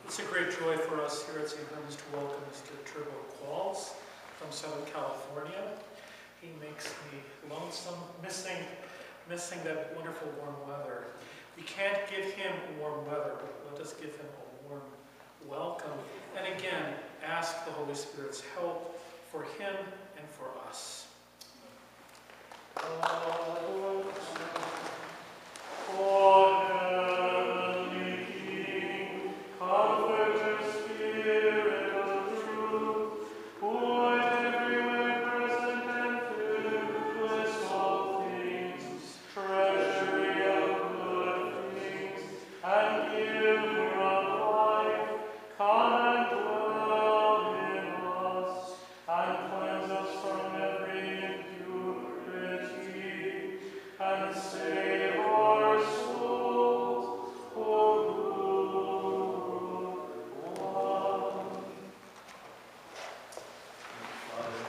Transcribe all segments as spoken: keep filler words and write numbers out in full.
It's a great joy for us here at Saint Herman's to welcome Mister Turbo Qualls from Southern California. He makes me lonesome, missing, missing that wonderful warm weather. We can't give him warm weather, but let us give him a warm welcome. And again, ask the Holy Spirit's help for him and for us. Oh, oh, heavenly King, comforter, Spirit of truth, who art everywhere present and filled with all things, treasury of good things, and giver of life, come and dwell in us, and cleanse us from every impurity, and save our souls, O good one. Father,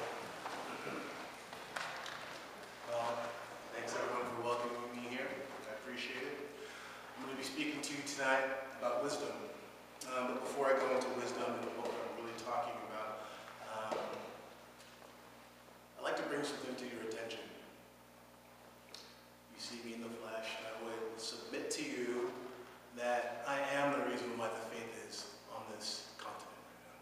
well, thanks everyone for welcoming me here. I appreciate it. I'm going to be speaking to you tonight about wisdom. Um, but before I go into wisdom and what I'm really talking about, um, I'd like to bring something to your attention. You see me in the flesh, and I would submit to you that I am the reason why the faith is on this continent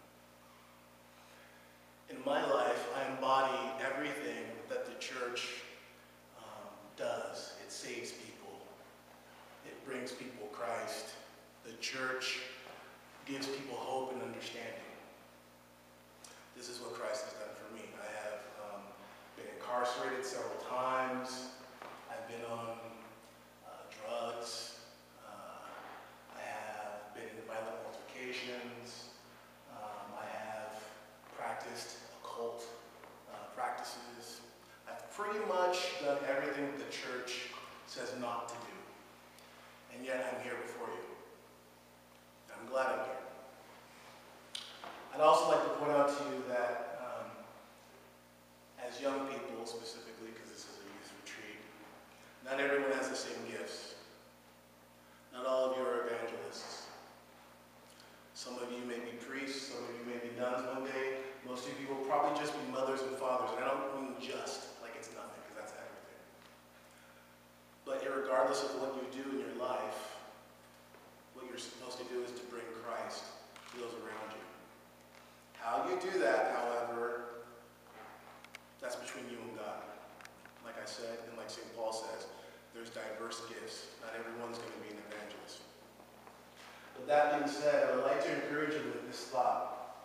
right now. In my life, I embody everything that the church um, does. It saves people. It brings people Christ. The church gives people hope and understanding. This is what Christ has done for me. I have um, been incarcerated several times. I've been on uh, drugs. Uh, I have been in violent altercations. Um, I have practiced occult uh, practices. I've pretty much done everything the church says not to do. And yet I'm here before you. I'm glad I'm here. I'd also like to point out to you that um, as young people specifically, because this is a youth retreat, not everyone has the same gifts. Not all of you are evangelists. Some of you may be priests, some of you may be nuns one day. Most of you will probably just be mothers and fathers, and I don't mean just, like it's nothing, because that's everything. But irregardless of what you do in your life, what you're supposed to do is to bring Christ to those around you. How you do that, however, that's between you and God. Like I said, and like Saint Paul says, there's diverse gifts. Not everyone's going to be an evangelist. With that being said, I would like to encourage you with this thought.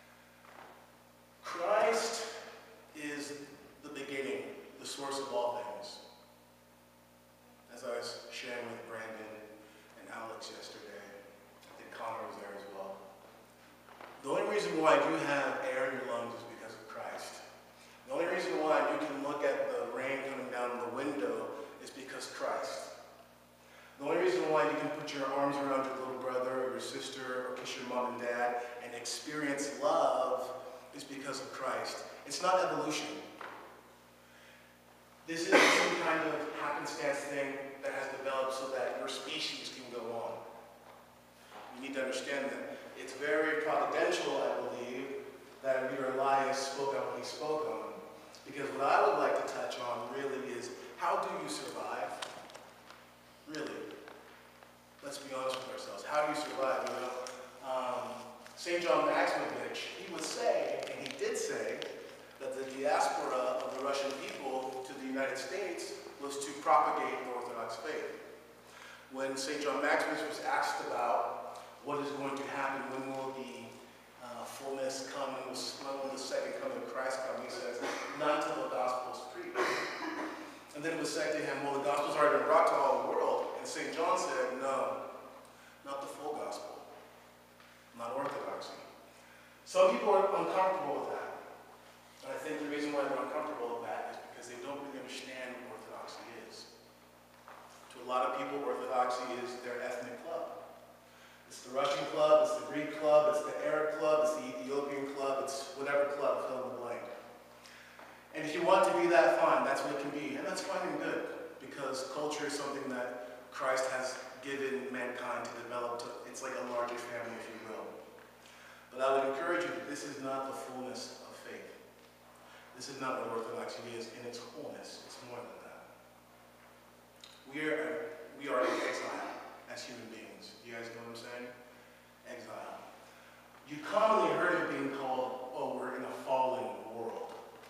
Christ is the beginning, the source of all things. As I was sharing with Brandon and Alex yesterday, I think Connor was there as well. The only reason why you have air in your lungs is because of Christ. The only reason why you can look at the rain coming down the window is because Christ. The only reason why you can put your arms around your little brother or your sister or kiss your mom and dad and experience love is because of Christ. It's not evolution. This isn't some kind of happenstance thing that has developed so that your species can go on. You need to understand that. It's very providential, I believe, that Amir Elias spoke on what he spoke on. Because what I would like to touch on really is, how do you survive? Really. Let's be honest with ourselves. How do you survive? You know, um, Saint John Maximovich, he would say, and he did say, that the diaspora of the Russian people to the United States was to propagate the Orthodox faith. When Saint John Maximus was asked about what is going to happen, when will the uh, fullness come, when will the second coming of Christ come, he says, not until the gospel is preached. And then it was said to him, well, the gospel's already been brought to all the world. And Saint John said, no, not the full gospel, not orthodoxy. Some people are uncomfortable with that. And I think the reason why they're uncomfortable with that is because they don't really understand what orthodoxy is. To a lot of people, orthodoxy is their ethnic club. It's the Russian club, it's the Greek club, it's the Arab club, it's the Ethiopian club, it's whatever club, fill in the blank. And if you want to be that, fine, that's what it can be. And that's fine and good, because culture is something that Christ has given mankind to develop to, it's like a larger family, if you will. But I would encourage you that this is not the fullness of faith. This is not what Orthodoxy is in its wholeness. It's more than that. We are, we are in exile as human beings. You guys know what I'm saying? Exile. You commonly heard it being called, oh, we're in a fallen world.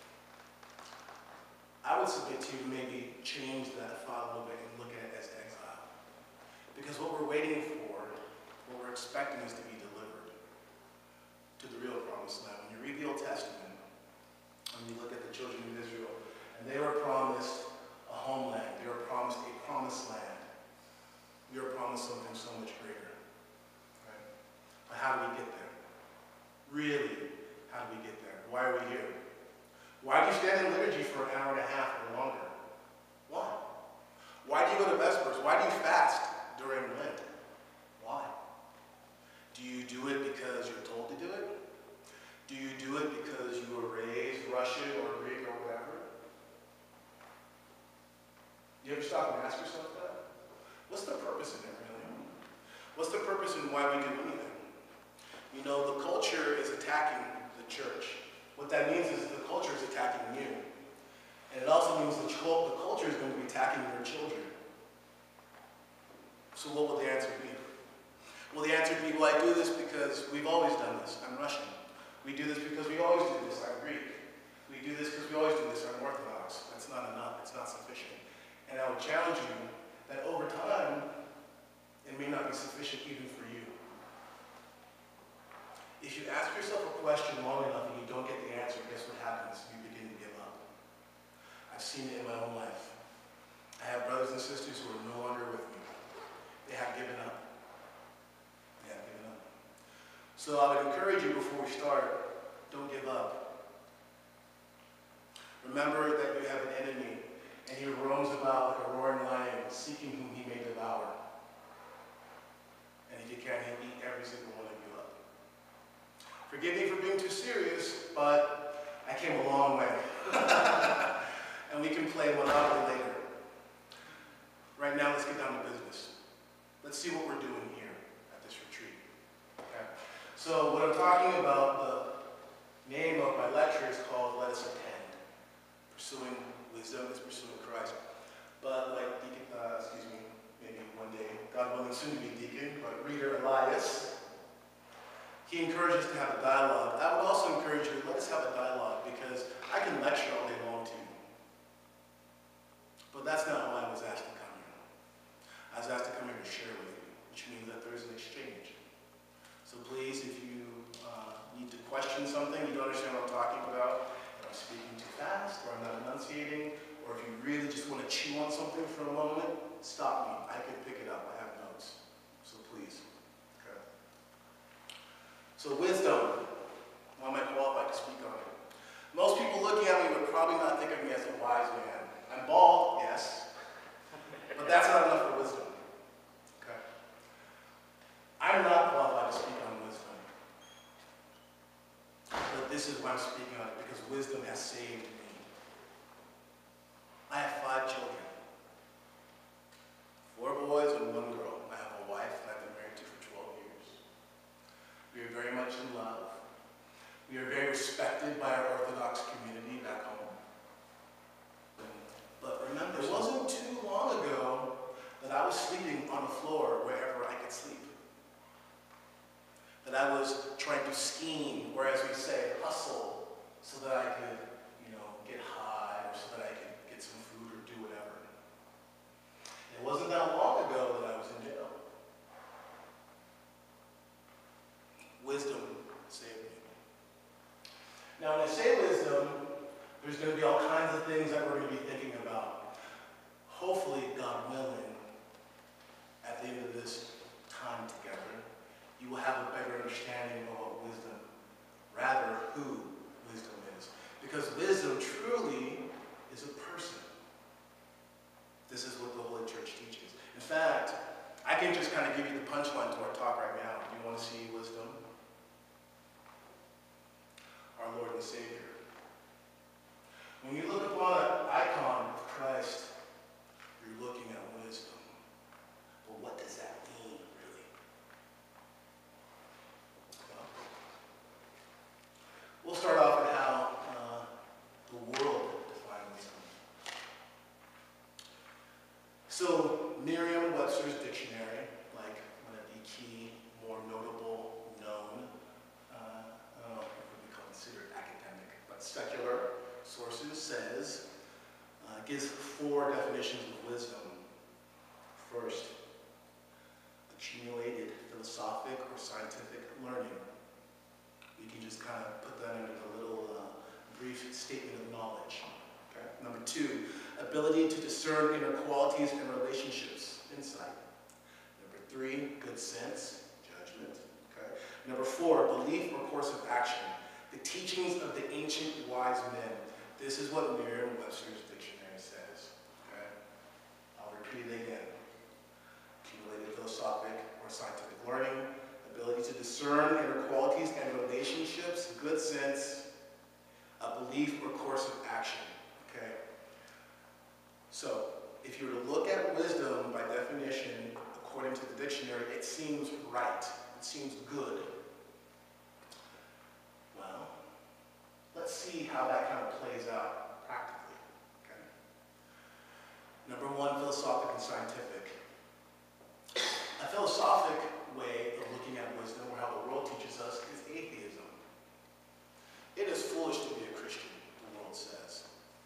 I would submit to you to maybe change that thought a little bit and look at it as exile. Because what we're waiting for, what we're expecting is to be delivered to the real promised land. When you read the Old Testament, when you look at the children of Israel, and they were promised a homeland, they were promised a promised land. We are promised something so much greater. Right? But how do we get there? Really, how do we get there? Why are we here? Why do you stand in liturgy for an hour and a half or longer? Why? Why do you go to Vespers? Why do you fast during Lent? Why? Do you do it because you're told to do it? Do you do it because you were raised Russian or Greek or whatever? You ever stop and ask yourself that? What's the purpose in it, really? What's the purpose in why we do anything? You know, the culture is attacking the church. What that means is the culture is attacking you. And it also means the, the culture is going to be attacking your children. So what will the answer be? Well, the answer would be, well, I do this because we've always done this. I'm Russian. We do this because we always do this. I'm Greek. We do this because we always do this. I'm Orthodox. That's not enough. It's not sufficient. And I would challenge you that over time, it may not be sufficient even for you. If you ask yourself a question long enough and you don't get the answer, guess what happens? You begin to give up. I've seen it in my own life. I have brothers and sisters who are no longer with me. They have given up. They have given up. So I would encourage you before we start, don't give up. Remember that you have an enemy, and he roams about like a roaring lion, seeking whom he may devour. And if he can, he'll eat every single one of you up. Forgive me for being too serious, but I came a long way. And we can play Monopoly later. Right now, let's get down to business. Let's see what we're doing here at this retreat. Okay? So what I'm talking about, the name of my lecture is called Let Us Attend. Pursuing wisdom is pursuing Christ. But like Deacon, uh, excuse me, maybe one day, God willing, soon to be Deacon, but Reader Elias, he encourages us to have a dialogue. I would also encourage you, let us have a dialogue, because I can lecture all day long to you. But that's not why I was asked to come here. I was asked to come here to share with you, which means that there is an exchange. So please, if you uh, need to question something, you don't understand what I'm talking about, if I'm speaking too fast, or I'm not enunciating, or if you really just want to chew on something for a moment, stop me. I can pick it up. I have notes. So please. Okay. So wisdom. Why am I qualified to speak on it? Most people looking at me would probably not think of me as a wise man. I'm bald, yes, but that's not enough for wisdom. Okay. I'm not qualified to speak on wisdom. But this is why I'm speaking on it, because wisdom has saved me. I have five children. Four boys and one girl. I have a wife that I've been married to for twelve years. We are very much in love. We are very respected by our Orthodox community back home. But remember, it wasn't too long ago that I was sleeping on the floor wherever I could sleep. That I was trying to scheme, or as we say, hustle, so that I could, you know, get high, or so that I could get some food or do whatever. It wasn't that long ago that I was in jail. Wisdom saved me. Now, when I say wisdom, there's going to be all kinds of things that we're going to be thinking about. Hopefully, God willing, at the end of this time together, you will have a better understanding of what wisdom, rather who wisdom is. Because wisdom truly is a person. This is what the Holy Church teaches. In fact, I can just kind of give you the punchline to our talk right now. Do you want to see wisdom? Our Lord and Savior. When you look upon an icon of Christ, you're looking at wisdom. But what does that So Merriam-Webster's dictionary, like one of the key, more notable, known, uh, I don't know if it would be considered academic, but secular sources, says, uh, gives four definitions of wisdom. First, accumulated philosophic or scientific learning. We can just kind of put that into a little uh, brief statement of knowledge. Okay? Number two, ability to discern inner qualities and relationships, insight. Number three, good sense, judgment. Okay? Number four, belief or course of action. The teachings of the ancient wise men. This is what Merriam-Webster's dictionary says. Okay? I'll repeat it again. Accumulated philosophic or scientific learning, ability to discern inner qualities and relationships, good sense, a belief or course of action. Okay? So, if you were to look at wisdom by definition, according to the dictionary, it seems right. It seems good. Well, let's see how that kind of plays out practically. Okay? Number one, philosophic and scientific. A philosophic way of looking at wisdom, or how the world teaches us, is atheism. It is foolish to be a Christian, the world says.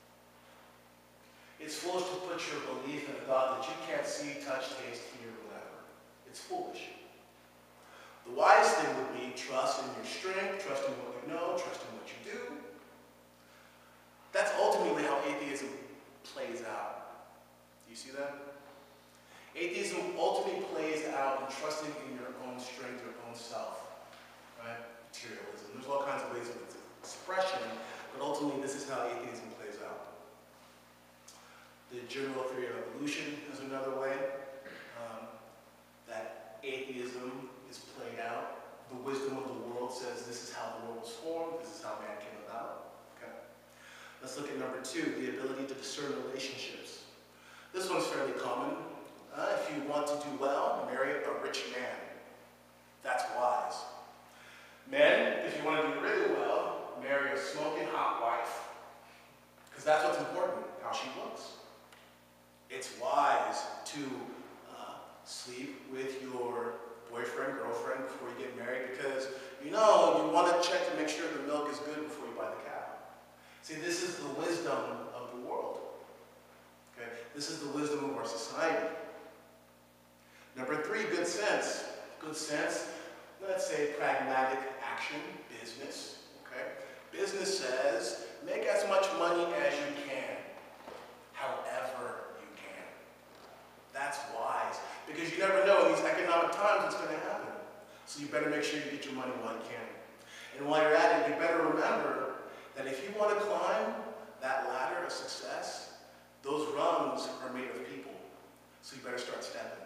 It's foolish to put your belief in a God that you can't see, touch, taste, hear, whatever. It's foolish. The wise thing would be trust in your strength, trust in what you know, trust in what you do. That's ultimately how atheism plays out. Do you see that? Atheism ultimately plays out in trusting in your own strength, your own self. Right? Materialism. There's all kinds of ways of expression, but ultimately this is how atheism plays out. The general theory of evolution is another way um, that atheism is played out. The wisdom of the world says this is how the world was formed, this is how man came about. Okay. Let's look at number two, the ability to discern relationships. This one's fairly common. Uh, if you want to do well, marry a rich man. That's wise. Men, if you want to do really well, marry a smoking hot wife. Because that's what's important, how she looks. It's wise to uh, sleep with your boyfriend, girlfriend before you get married, because you know you want to check to make sure the milk is good before you buy the cow. See, this is the wisdom of the world. Okay? This is the wisdom of our society. Number three, good sense. Good sense, let's say pragmatic action, business. Okay? Business says, make as much money as you can, however you can. That's wise, because you never know in these economic times what's going to happen. So you better make sure you get your money while you can. And while you're at it, you better remember that if you want to climb that ladder of success, those rungs are made of people. So you better start stepping.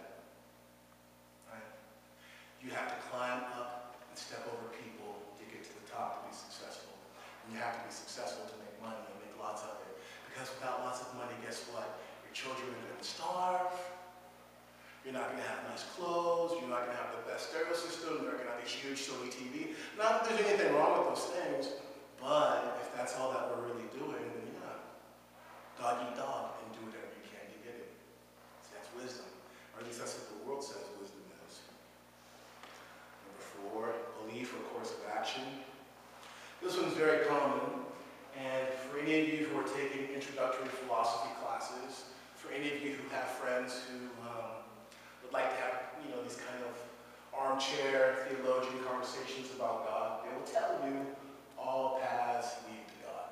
You have to climb up and step over people to get to the top to be successful. And you have to be successful to make money and make lots of it. Because without lots of money, guess what? Your children are going to starve. You're not going to have nice clothes. You're not going to have the best stereo system. You're not going to have a huge Sony T V. Not that there's anything wrong with those things, but if that's all that we're really doing, then yeah, dog eat dog and do whatever you can to get it. See, that's wisdom. Or at least that's what the world says wisdom is. Or belief or course of action. This one's very common, and for any of you who are taking introductory philosophy classes, for any of you who have friends who um, would like to have, you know, these kind of armchair theologian conversations about God, they will tell you all paths lead to God.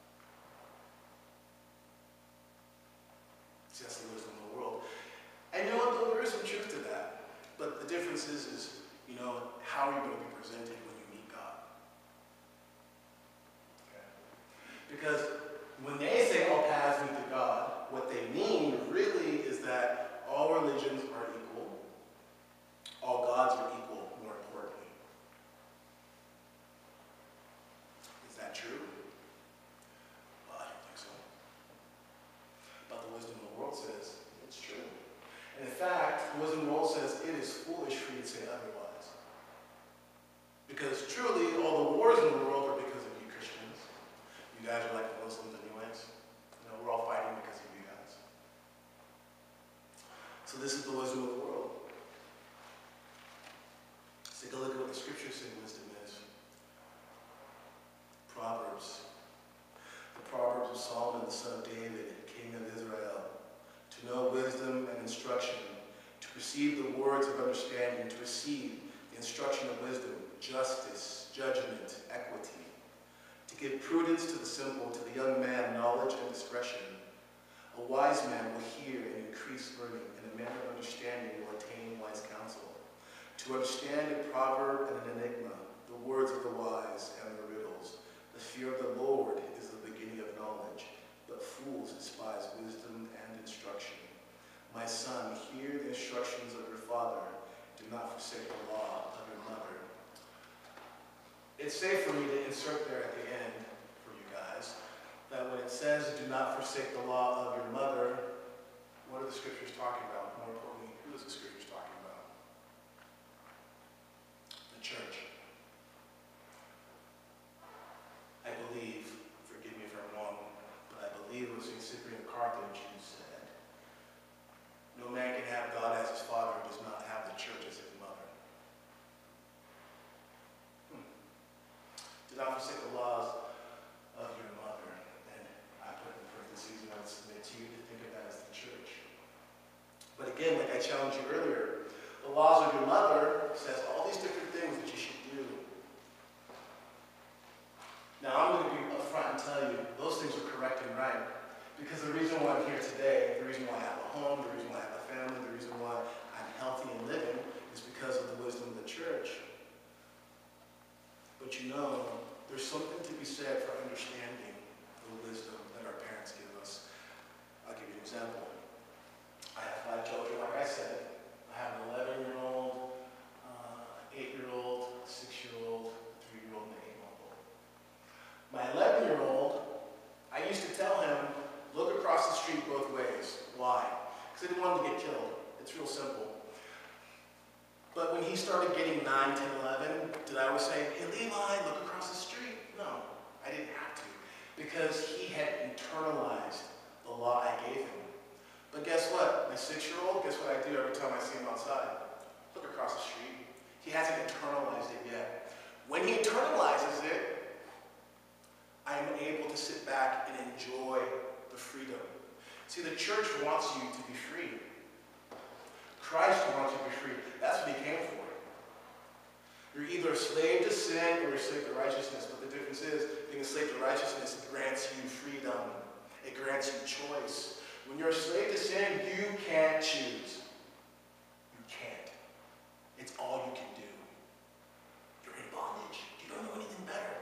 See, that's the wisdom of the world. And you know what, though, there is some truth to that. But the difference is, is you know, how are you going to be presented when you meet God? Okay. Because when they say all paths lead to God, what they mean really is that all religions are equal, all gods are equal, more importantly. Is that true? Well, I don't think so. But the wisdom of the world says it's true. And in fact, the wisdom of the world says it is foolish for you to say otherwise. Because truly, all the wars in the world are because of you Christians. You guys are like the Muslims anyways. You know, we're all fighting because of you guys. this is the wisdom of the world. Let's take a look at what the scriptures say wisdom is. Proverbs. The Proverbs of Solomon, the son of David, king of Israel. To know wisdom and instruction, to perceive the words of understanding, to receive the instruction of wisdom, justice, judgment, equity. To give prudence to the simple, to the young man knowledge and discretion. A wise man will hear and increase learning, and a man of understanding will attain wise counsel. To understand a proverb and an enigma, the words of the wise and the riddles. The fear of the Lord is the beginning of knowledge, but fools despise wisdom and instruction. My son, hear the instructions of your father. Do not forsake the law of your mother. It's safe for me to insert there at the end for you guys that when it says do not forsake the law of your mother, what are the scriptures talking about? More importantly, who is the scriptures talking about? The church. I believe, forgive me if I'm wrong, but I believe it was Saint Cyprian of Carthage who said, no man can have God as his father who does not have the church as his mother. Hmm. Do not forsake the laws of your mother. And I put in parentheses and I would submit to you to think of that as the church. But again, like I challenged you earlier, the laws of your mother says all these different things that you should do. Now, I'm going to be upfront and tell you, those things are correct and right. Because the reason why I'm here today, the reason why I have a home, the reason why I have a family, the reason why I'm healthy and living is because of the wisdom of the church. But you know, there's something to be said for understanding the wisdom that our parents give us. I'll give you an example. I have five children, like I said. I have an eleven-year-old, uh, eight-year-old, six-year-old, three-year-old, and an eight-month-old. My eleven-year-old, I used to tell him, look across the street both ways. Why? Because I didn't want him to get killed. It's real simple. But when he started getting nine, ten, eleven, did I always say, hey, Levi, look across the street? No, I didn't have to. Because he had internalized the law I gave him. But guess what? My six-year-old, guess what I do every time I see him outside? Look across the street. He hasn't internalized it yet. When he internalizes it, I'm able to sit back and enjoy the freedom. See, the church wants you to be free. Christ wants you to be free. That's what he came for. You're either a slave to sin or you're a slave to righteousness. But the difference is, being a slave to righteousness grants you freedom. It grants you choice. When you're a slave to sin, you can't choose. You can't. It's all you can do. You're in bondage. You don't know anything better.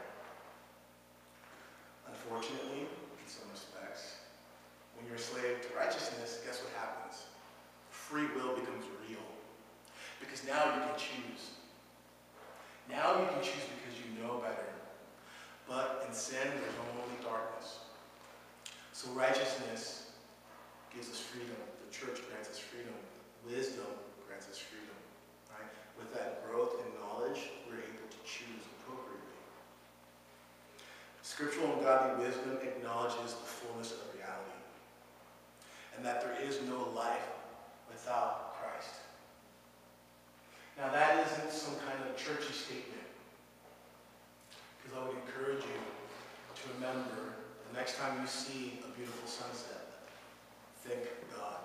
Unfortunately, in some respects, when you're a slave to righteousness, guess what happens? Free will becomes real. Because now you can choose. Now you can choose because you know better. But in sin, there's only darkness. So righteousness gives us freedom. The church grants us freedom. Wisdom grants us freedom. Right? With that growth in knowledge, we're able to choose appropriately. Scriptural and godly wisdom acknowledges the fullness of reality. And that there is no life without Christ. Now that isn't some kind of churchy statement. Because I would encourage you to remember the next time you see a beautiful sunset, think God.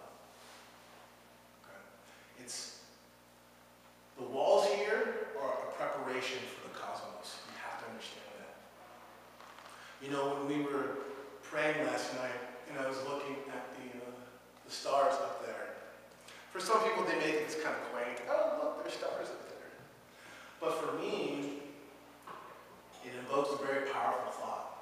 Okay. It's the walls here are a preparation for the cosmos. You have to understand that. You know, when we were praying last night, and I was looking at the uh, the stars up there. For some people, they make it kind of quaint. Oh, look, there's stars up there. But for me, it invokes a very powerful thought.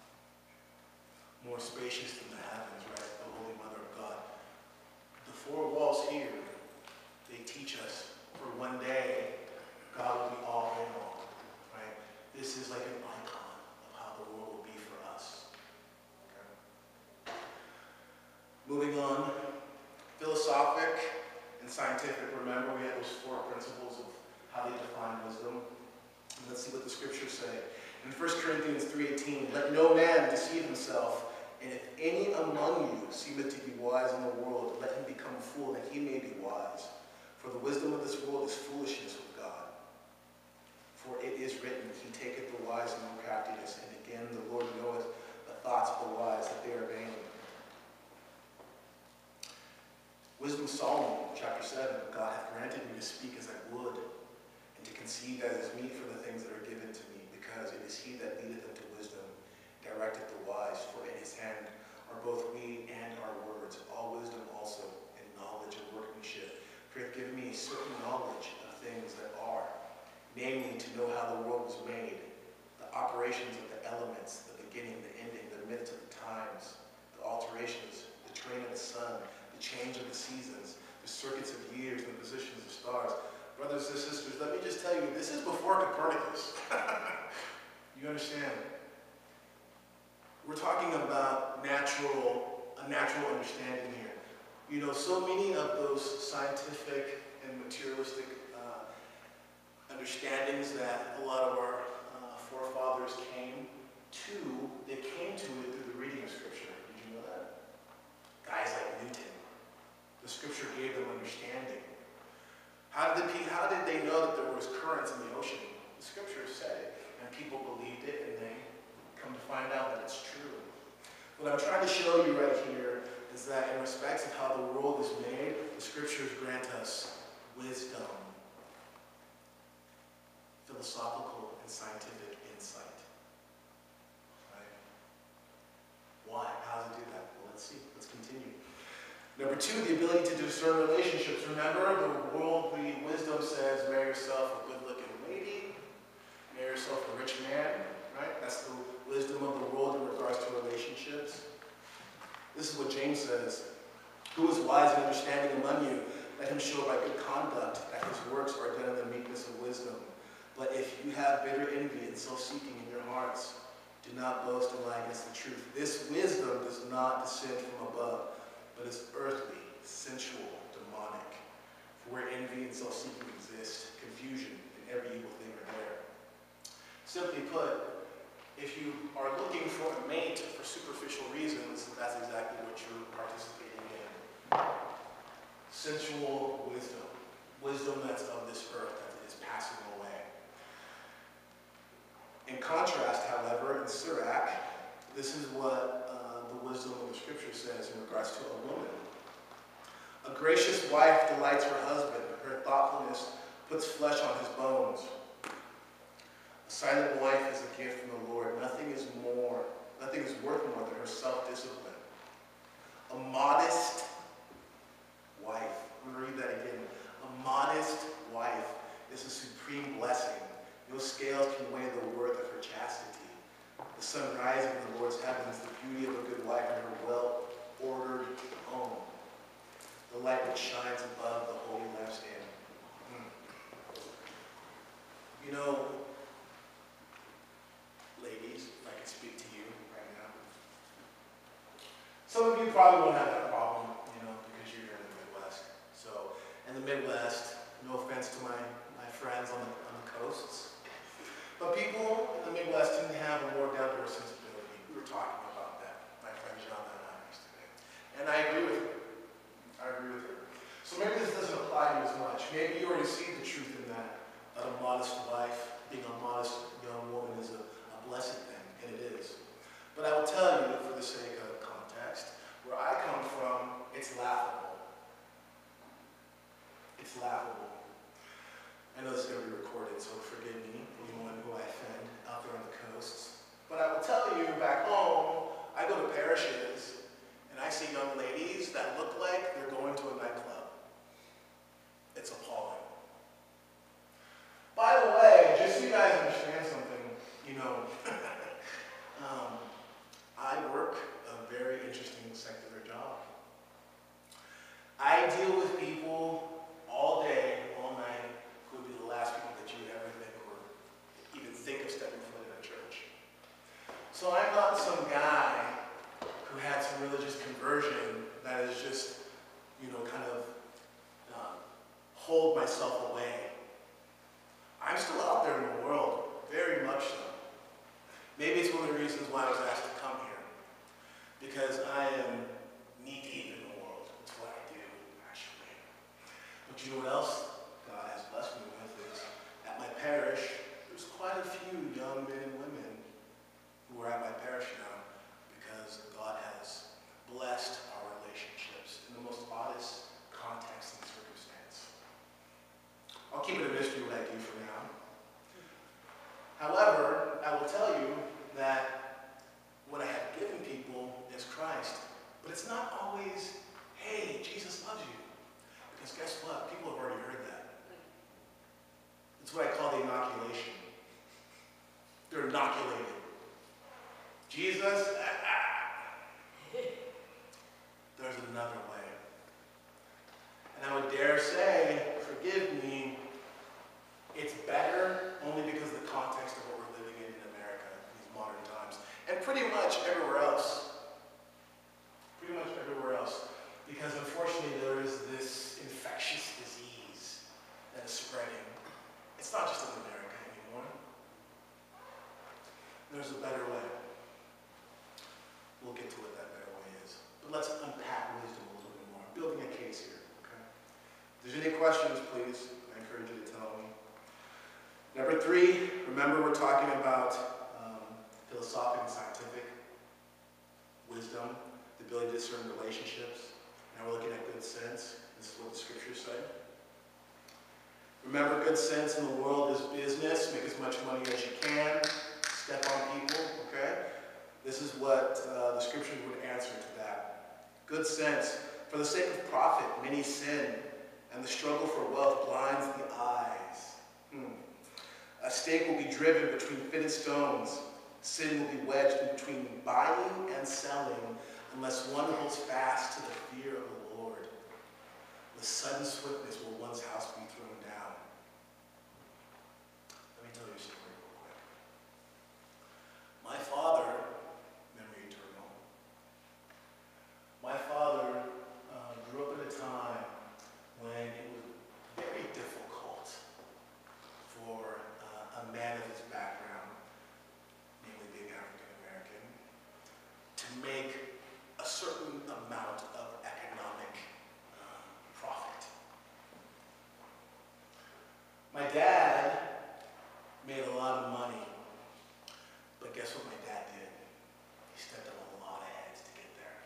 More spacious than the heavens, right? The Holy Mother of God. The four walls here, they teach us for one day, God will be all in all, right? This is like an icon of how the world will be for us. Okay. Moving on, philosophic and scientific. Remember, we had those four principles of how they define wisdom. And let's see what the scriptures say. In First Corinthians three eighteen, let no man deceive himself. In And if any among you seemeth to be wise in the world, let him become a fool, that he may be wise. For the wisdom of this world is foolishness with God. For it is written, he taketh the wise in their craftiness, and again the Lord knoweth the thoughts of the wise, that they are vain. Wisdom of Solomon, chapter seven, God hath granted me to speak as I would, and to conceive as is meet for the things that are given to me, because it is he that leadeth unto wisdom, directeth the wise, for in his hand are both we and our words, all wisdom also, and knowledge and workmanship. For he hath given me a certain knowledge of things that are, namely to know how the world was made, the operations of the elements, the beginning, the ending, the midst of the times, the alterations, the train of the sun, the change of the seasons, the circuits of years, and the positions of stars. Brothers and sisters, let me just tell you, this is before Copernicus. You understand? We're talking about natural, a natural understanding here. You know, so many of those scientific and materialistic uh, understandings that a lot of our uh, forefathers came to, they came to it through the reading of Scripture. Did you know that? Guys like Newton. The Scripture gave them understanding. How did, the, how did they know that there was currents in the ocean? The Scriptures say, and people believed it, and they come to find out that it's true. What I'm trying to show you right here is that in respects of how the world is made, the Scriptures grant us wisdom, philosophical and scientific insight. Right? Why? How does it do that? Well, let's see. Let's continue. Number two, the ability to discern relationships. Remember, the worldly wisdom says, marry yourself a good-looking lady, marry yourself a rich man, right? That's the wisdom of the world in regards to relationships. This is what James says. Who is wise and understanding among you? Let him show by good conduct that his works are done in the meekness of wisdom. But if you have bitter envy and self-seeking in your hearts, do not boast and lie against the truth. This wisdom does not descend from above, but is earthly, sensual, demonic. For where envy and self-seeking exist, confusion and every evil thing are there. Simply put, if you are looking for a mate for superficial reasons, that's exactly what you're participating in. Sensual wisdom. Wisdom that's of this earth, that is passing away. In contrast, however, in Sirach, this is what uh, the wisdom of the Scripture says in regards to a woman. A gracious wife delights her husband. Her thoughtfulness puts flesh on his bones. A silent wife is a gift from the Lord. Nothing is more, nothing is worth more than her self-discipline. A modest wife. I'm going to read that again. A modest wife is a supreme blessing. No scales can weigh the worth of her chastity. The sun rising in the Lord's heavens, the beauty of a good wife in her well-ordered home. The light which shines above the holy lampstand. Hmm. You know, ladies, if I can speak to you right now. Some of you probably won't have that problem, you know, because you're here in the Midwest. So, in the Midwest, no offense to my, my friends on the, on the coasts, but people in the Midwest tend to have a more down-to-earth sensibility. We were talking about that, my friend John and I yesterday. And I agree with her. I agree with her. So maybe this doesn't apply to you as much. Maybe you already see the truth in that, that a modest wife, being a modest young woman is a, a blessed thing, and it is. But I will tell you, for the sake of context, where I come from, it's laughable. It's laughable. I know this is going to be recorded, so forgive me, anyone who I offend out there on the coasts. But I will tell you, back home, I go to parishes, and I see young ladies that look like they're going to a nightclub. It's appalling. By the way, just so you guys understand something, you know, um, I work a very interesting secular job. I deal with people all day, all night, who would be the last people that you would ever think or even think of stepping foot in a church. So I'm not some guy who had some religious conversion that is just, you know, kind of uh, hold myself away. I'm still out there in the world, very much so. Maybe it's one of the reasons why I was asked to come here. Because But you know what else God has blessed me with is, at my parish, there's quite a few young men and women who are at my parish now because God has blessed our relationships in the most oddest context and circumstance. I'll keep it a mystery what I do for now. However, I will tell you that what I have given people is Christ. But it's not always, hey, Jesus loves you. Because guess what? People have already heard that. It's what I call the inoculation. They're inoculated. Jesus, ah, ah. There's another way. And I would dare say, forgive me, it's better only because of the context of what we're living in in America in these modern times. And pretty much everywhere else. Pretty much everywhere else. Because unfortunately there is this infectious disease that is spreading. It's not just in America anymore. There's a better way. We'll get to what that better way is. But let's unpack wisdom a little bit more. I'm building a case here, okay? If there's any questions, please, I encourage you to tell me. Number three, remember we're talking about um, philosophic and scientific wisdom, the ability to discern relationships. Now we're looking at good sense. This is what the scriptures say. Remember, good sense in the world is business. Make as much money as you can. Step on people, okay? This is what uh, the scriptures would answer to that. Good sense. For the sake of profit, many sin, and the struggle for wealth blinds the eyes. Hmm. A stake will be driven between fitted stones. Sin will be wedged in between buying and selling, unless one holds fast to the fear of the Lord. With sudden swiftness will one's house be thrown down. Let me tell you a story real quick. My father, memory eternal, my father uh, grew up at a time when it was very difficult for uh, a man of his background, namely being African American, to make a certain amount of economic um, profit. My dad made a lot of money, but guess what my dad did? He stepped on a lot of heads to get there.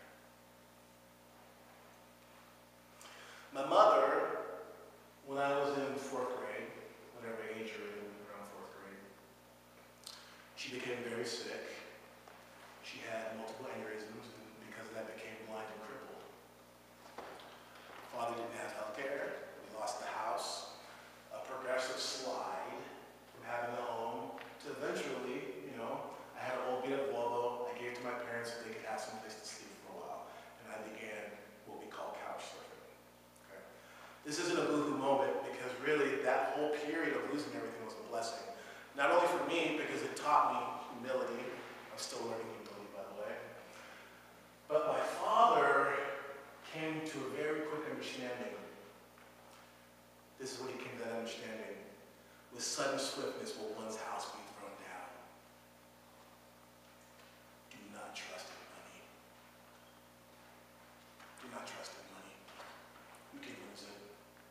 My mother, when I was in fourth grade, whatever age you're in, around fourth grade, she became very sick. She had multiple aneurysms, and because of that became blind and crippled. Father didn't have health care. We lost the house. A progressive slide from having a home to eventually, you know, I had an old beat up Volvo. I gave it to my parents so they could have some place to sleep for a while. And I began what we call couch surfing. Okay? This isn't a boohoo moment because really that whole period of losing everything was a blessing. Not only for me, because it taught me humility. I'm still learning humility, by the way. But my father came to a very quick understanding. This is what he came to that understanding. With sudden swiftness will one's house be thrown down. Do not trust in money. Do not trust in money. You can lose it.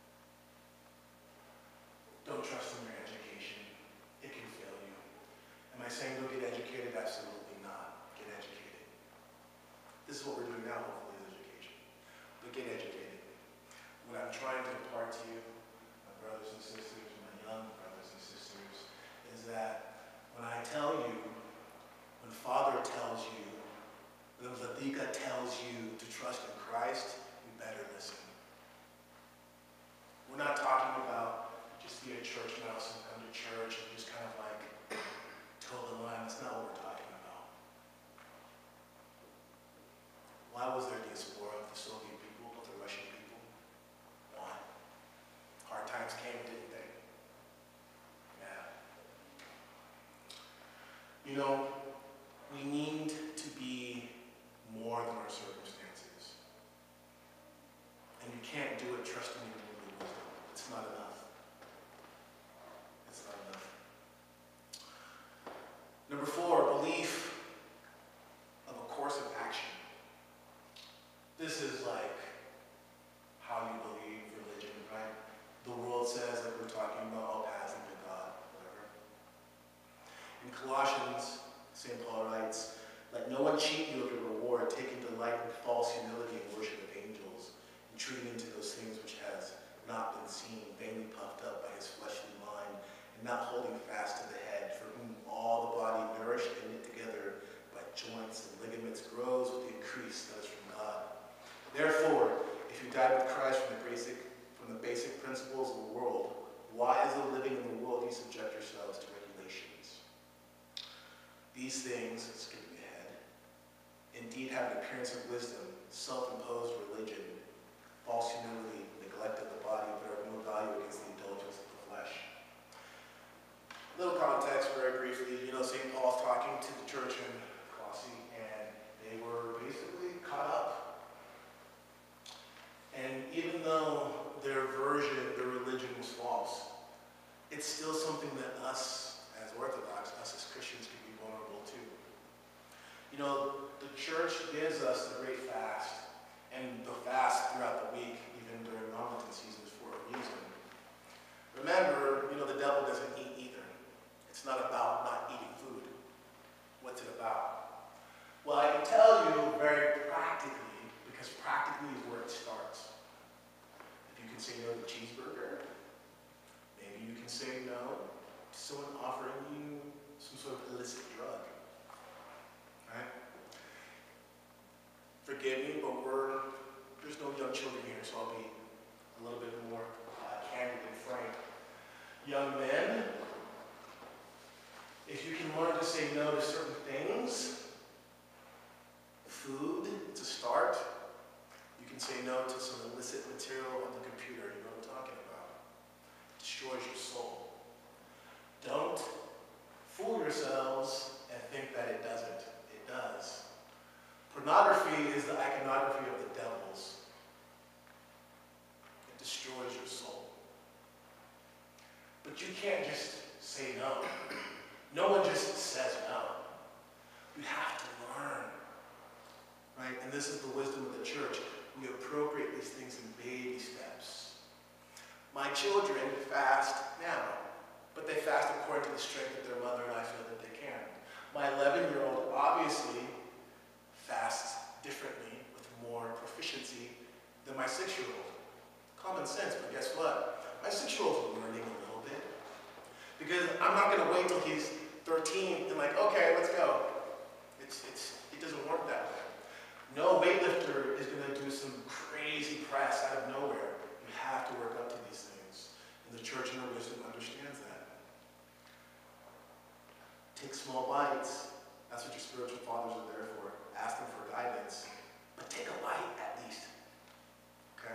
Don't trust in your education. It can fail you. Am I saying go get educated? Absolutely not. Get educated. This is what we're doing now, hopefully, is education. But get educated. What I'm trying to impart to you, my brothers and sisters, my young brothers and sisters, is that when I tell you, when Father tells you, when Vladika tells you to trust in Christ, you better listen. We're not talking about just be a church mouse and come to church and just kind of like toe the line. That's not what we're talking about. Why was there diaspora of the Soviet people, of the Russian people? Why? Hard times came, didn't they? Yeah. You know, we need to be more than our circumstances. Christ from the basic, from the basic principles of the world, why, as though living in the world, you subject yourselves to regulations? These things, skipping ahead, indeed have an appearance of wisdom, self-imposed religion, false humility, neglect of the body, but are of no value against the indulgence of the flesh. Little context, very briefly. You know, Saint Paul's talking to the church in Colossae, and they were basically caught up. And even though their version, their religion was false, it's still something that us, as Orthodox, us as Christians, can be vulnerable to. You know, the church gives us the great fast, and the fast throughout the week, even during non-Lenten seasons, for a reason. Remember, you know, the devil doesn't eat either. It's not about not eating food. What's it about? Well, I can tell you very practically, because practically is where it starts. If you can say no to cheeseburger, maybe you can say no to someone offering you some sort of illicit drug. Right? Forgive me, but we're, there's no young children here, so I'll be a little bit more uh, candid and frank. Young men, if you can learn to say no to certain things, food, it's a start. You can say no to some illicit material on the computer. You know what I'm talking about. It destroys your soul. Don't fool yourselves and think that it doesn't. It does. Pornography is the iconography of the devils. It destroys your soul. But you can't just say no. No one just says no. You have to learn. Right? And this is the wisdom of the church. We appropriate these things in baby steps. My children fast now, but they fast according to the strength that their mother and I feel that they can. My eleven-year-old obviously fasts differently with more proficiency than my six-year-old. Common sense, but guess what? My six-year-old's learning a little bit. Because I'm not going to wait till he's thirteen and like, okay, let's go. It's, it's, it doesn't work that way. No weightlifter is going to do some crazy press out of nowhere. You have to work up to these things. And the church in her wisdom understands that. Take small bites. That's what your spiritual fathers are there for. Ask them for guidance. But take a bite at least. Okay?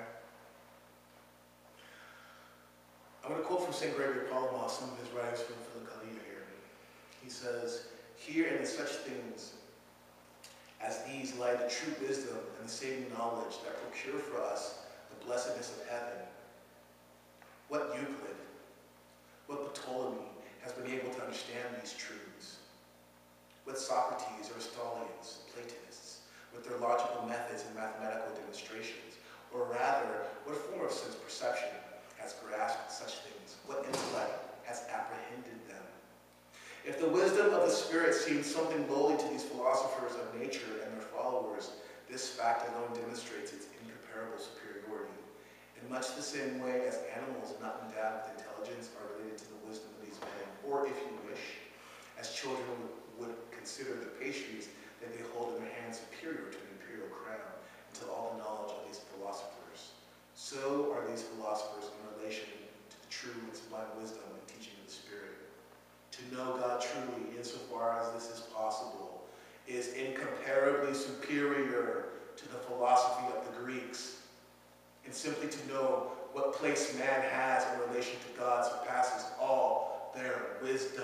I'm going to quote from Saint Gregory of Palamas, some of his writings from Philokalia here. He says, "Here and in such things as these lie the true wisdom and the saving knowledge that procure for us the blessedness of heaven. What Euclid, what Ptolemy has been able to understand these truths? What Socrates, Aristotelians, Platonists, with their logical methods and mathematical demonstrations, or rather, what form of sense perception has grasped such things? What intellect has apprehended them? If the wisdom of the Spirit seems something lowly to these philosophers of nature and their followers, this fact alone demonstrates its incomparable superiority. In much the same way as animals not endowed with intelligence are related to the wisdom of these men, or if you wish, as children would consider the pastries that they hold in their hands superior to an imperial crown, until all the knowledge of these philosophers. So are these philosophers in relation to the true and sublime wisdom and teaching of the Spirit. To know God truly, insofar as this is possible, is incomparably superior to the philosophy of the Greeks. And simply to know what place man has in relation to God surpasses all their wisdom."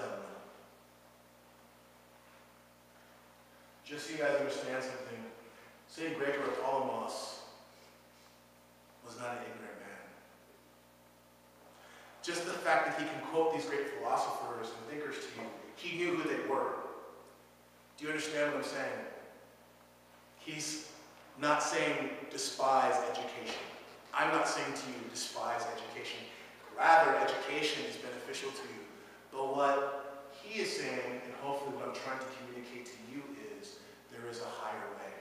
Just so you guys understand something, Saint Gregory of Palamas was not an ignorant man. Just the fact that he can quote these great philosophers and thinkers to you, he knew who they were. Do you understand what I'm saying? He's not saying despise education. I'm not saying to you despise education. Rather, education is beneficial to you. But what he is saying, and hopefully what I'm trying to communicate to you is, there is a higher way.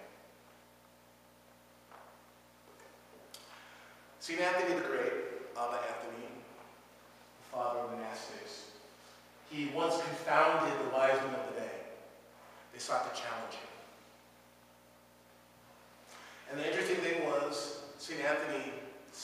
Saint Anthony the Great, Abba Anthony, the father of monastics, he once confounded the wise men of the day. They sought to challenge him. And the interesting thing was, Saint Anthony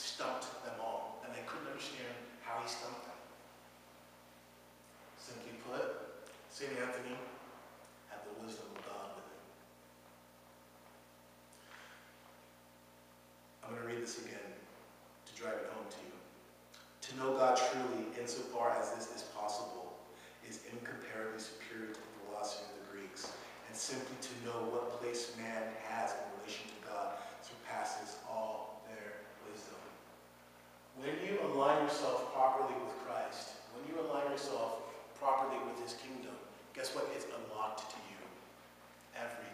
To know God truly, insofar as this is possible, is incomparably superior to the philosophy of the Greeks, and simply to know what place man has in relation to God surpasses all their wisdom. When you align yourself properly with Christ, when you align yourself properly with his kingdom, guess what? It's unlocked to you. Everything.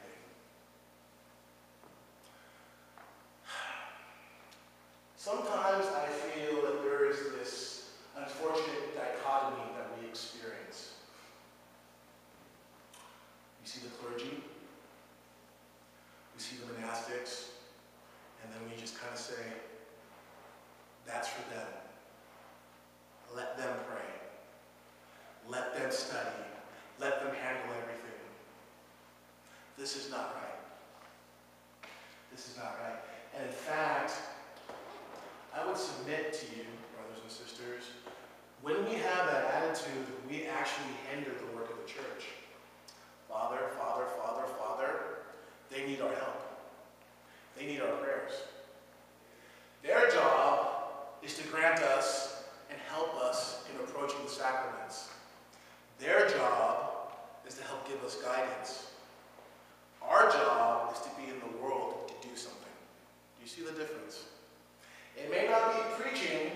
Sometimes I feel that there is this unfortunate dichotomy that we experience. We see the clergy, we see the monastics, and then we just kind of say, that's for them. Let them pray. Let them study. Let them handle everything. This is not right. This is not right. And in fact, I would submit to you, brothers and sisters, when we have that attitude, we actually hinder the work of the church. Father, Father, Father, Father, they need our help. They need our prayers. Their job is to grant us and help us in approaching the sacraments. Their job is to help give us guidance. Our job is to be in the world to do something. Do you see the difference? It may not be preaching,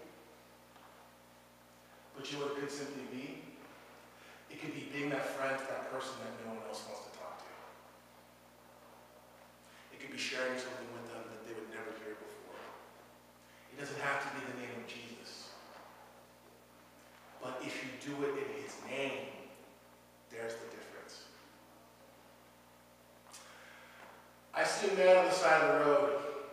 but you know what it could simply be? It could be being that friend to that person that no one else wants to talk to. It could be sharing something with them that they would never hear before. It doesn't have to be the name of Jesus. But if you do it in his name, there's the difference. I see a man on the side of the road.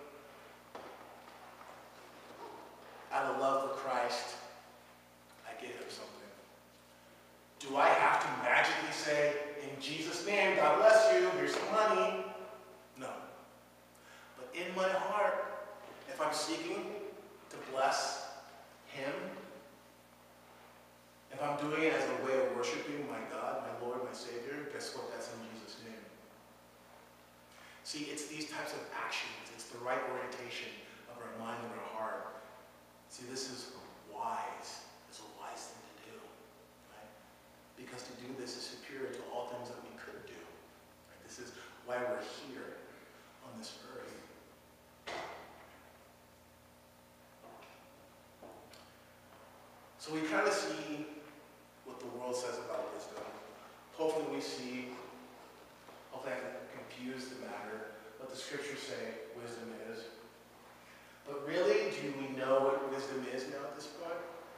Out of love for Christ, I give him something. Do I have to magically say, in Jesus' name, God bless you, here's some money? No. But in my heart, if I'm seeking to bless him, if I'm doing it as a way of worshiping my God, my Lord, my Savior, guess what? That's in Jesus' name. See, it's these types of actions. It's the right orientation of our mind and our heart. See, this is wise. It's a wise thing to do, right? Because to do this is superior to all things that we could do. Right? This is why we're here on this earth. So we kind of see what the world says about wisdom. Hopefully we see, hopefully I can confuse the matter, what the scriptures say wisdom is. But really, do we know what wisdom is now at this point?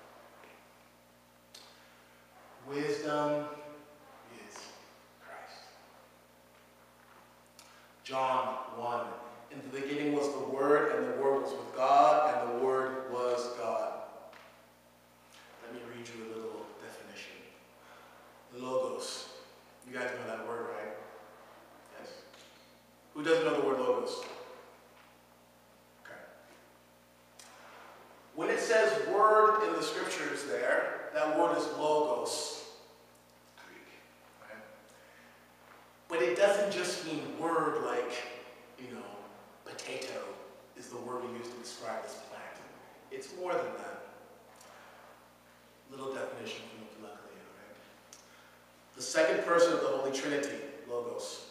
Wisdom is Christ. John one. In the beginning was the Word, and the Word was with God, and the Word was God. Let me read you a little definition. Logos. You guys know that word, right? Yes? Who doesn't know the word logos? When it says word in the scriptures there, that word is logos, Greek, right? But it doesn't just mean word like, you know, potato is the word we use to describe this plant. It's more than that. Little definition from the Luckily, right? The second person of the Holy Trinity, logos,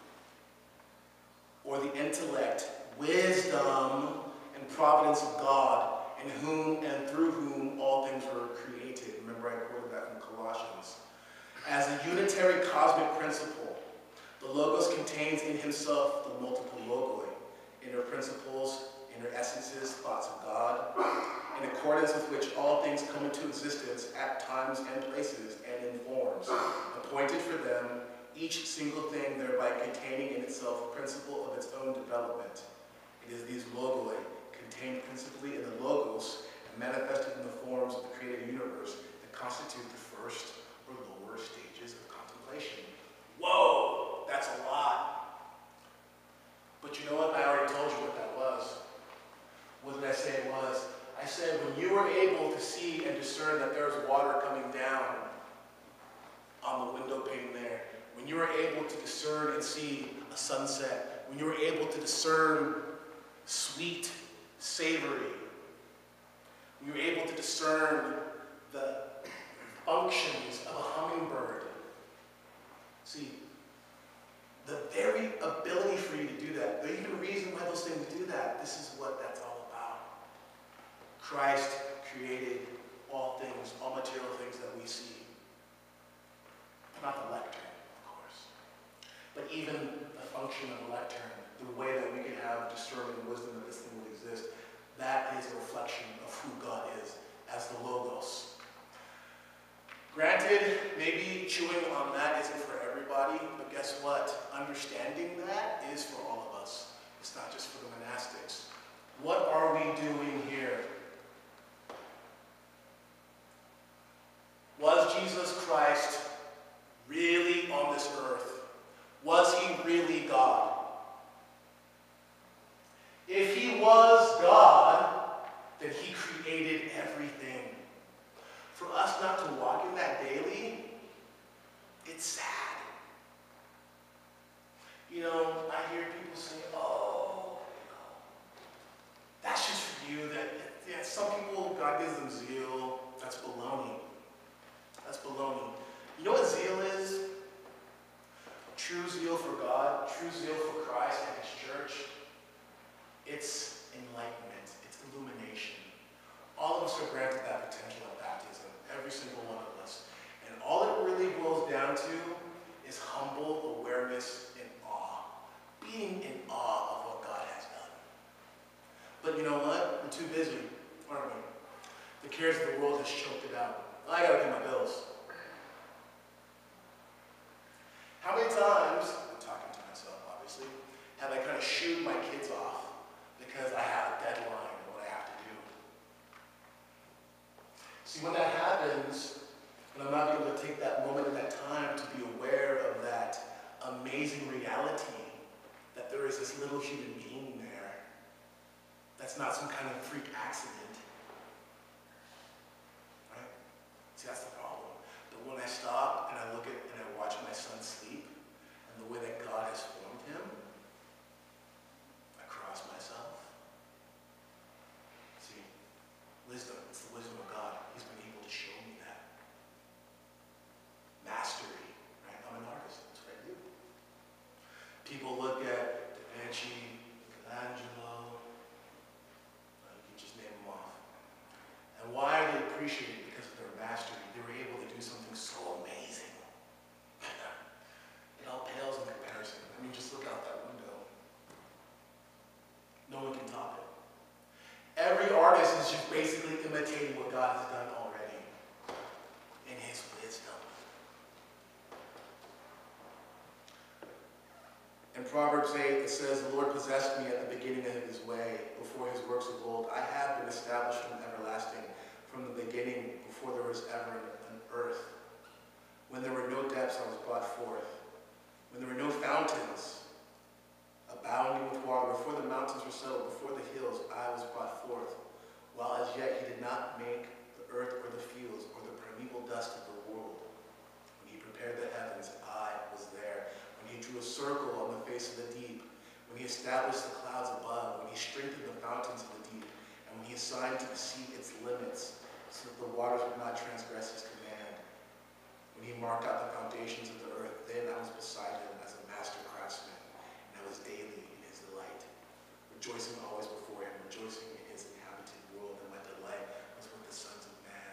or the intellect, wisdom, and providence of God, in whom and through whom all things were created. Remember, I quoted that from Colossians. As a unitary cosmic principle, the Logos contains in himself the multiple logoi, inner principles, inner essences, thoughts of God, in accordance with which all things come into existence at times and places and in forms, appointed for them, each single thing thereby containing in itself a principle of its own development. It is these logoi, contained principally in the logos and manifested in the forms of the created universe that constitute the first or lower stages of contemplation. Whoa, that's a lot. But you know what? I already told you what that was. What did I say it was? I said when you were able to see and discern that there's water coming down on the window pane there, when you were able to discern and see a sunset, when you were able to discern sweet, savory, We were able to discern the functions of a hummingbird. See, the very ability for you to do that, the even reason why those things do that, this is what that's all about. Christ created all things, all material things that we see. Not the lectern, of course, but even the function of the lectern, the way that we can have discernment and wisdom that this thing will exist, that is a reflection of who God is as the Logos. Granted, maybe chewing on that isn't for everybody, but guess what? Understanding that is for all of us. It's not just for the monastics. What are we doing here? Was Jesus Christ really on this earth? Was he really God? If he was God, then he created everything. For us not to walk in that daily, it's sad. You know, I hear people say, oh, that's just for you. That, yeah, some people, God gives them zeal. That's baloney. That's baloney. You know what zeal is? True zeal for God, true zeal for Christ and his church. It's enlightenment. It's illumination. All of us are granted that potential at baptism. Every single one of us. And all it really boils down to is humble awareness and awe. Being in awe of what God has done. But you know what? We're too busy, aren't we? The cares of the world has choked it out. I gotta pay my bills. How many times, I'm talking to myself obviously, have I kind of shooed my kids off because I have a deadline of what I have to do? See, when that happens, and I'm not able to take that moment and that time to be aware of that amazing reality that there is this little human being there that's not some kind of freak accident. Right? See, that's the problem. But when I stop and I look at and I watch my son sleep and the way that God has formed him, I cross myself. See, wisdom, it's the wisdom of God. He's been able to show me that. Mastery, right? I'm an artist, that's what I do. People look at Da Vinci, Michelangelo, uh, you can just name them off. And why are they appreciated? Because of their mastery. They were able to do something so amazing. It all pales in comparison. I mean, just look out that window. No one can top it. Every artist is just basically imitating what God has done already in his wisdom. In Proverbs eight, it says, the Lord possessed me at the beginning of his way, before his works of old. I have been established from everlasting, from the beginning, before there was ever an earth. When there were no depths, I was brought forth. When there were no fountains, abounding with water, before the mountains were settled, before the hills, I was brought forth. While as yet he did not make the earth or the fields or the primeval dust of the world. When he prepared the heavens, I was there. When he drew a circle on the face of the deep, when he established the clouds above, when he strengthened the fountains of the deep, and when he assigned to the sea its limits, so that the waters would not transgress his command. When he marked out the foundations of the earth, then I was beside him as a master craftsman, and I was daily in his delight, rejoicing always before him, rejoicing in his inhabited world, and my delight was with the sons of man.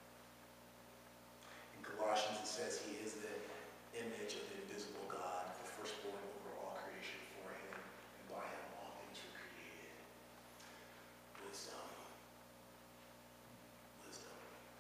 In Colossians it says he is the image of the invisible God, the firstborn over all creation. For him and by him all things were created. Wisdom. Wisdom.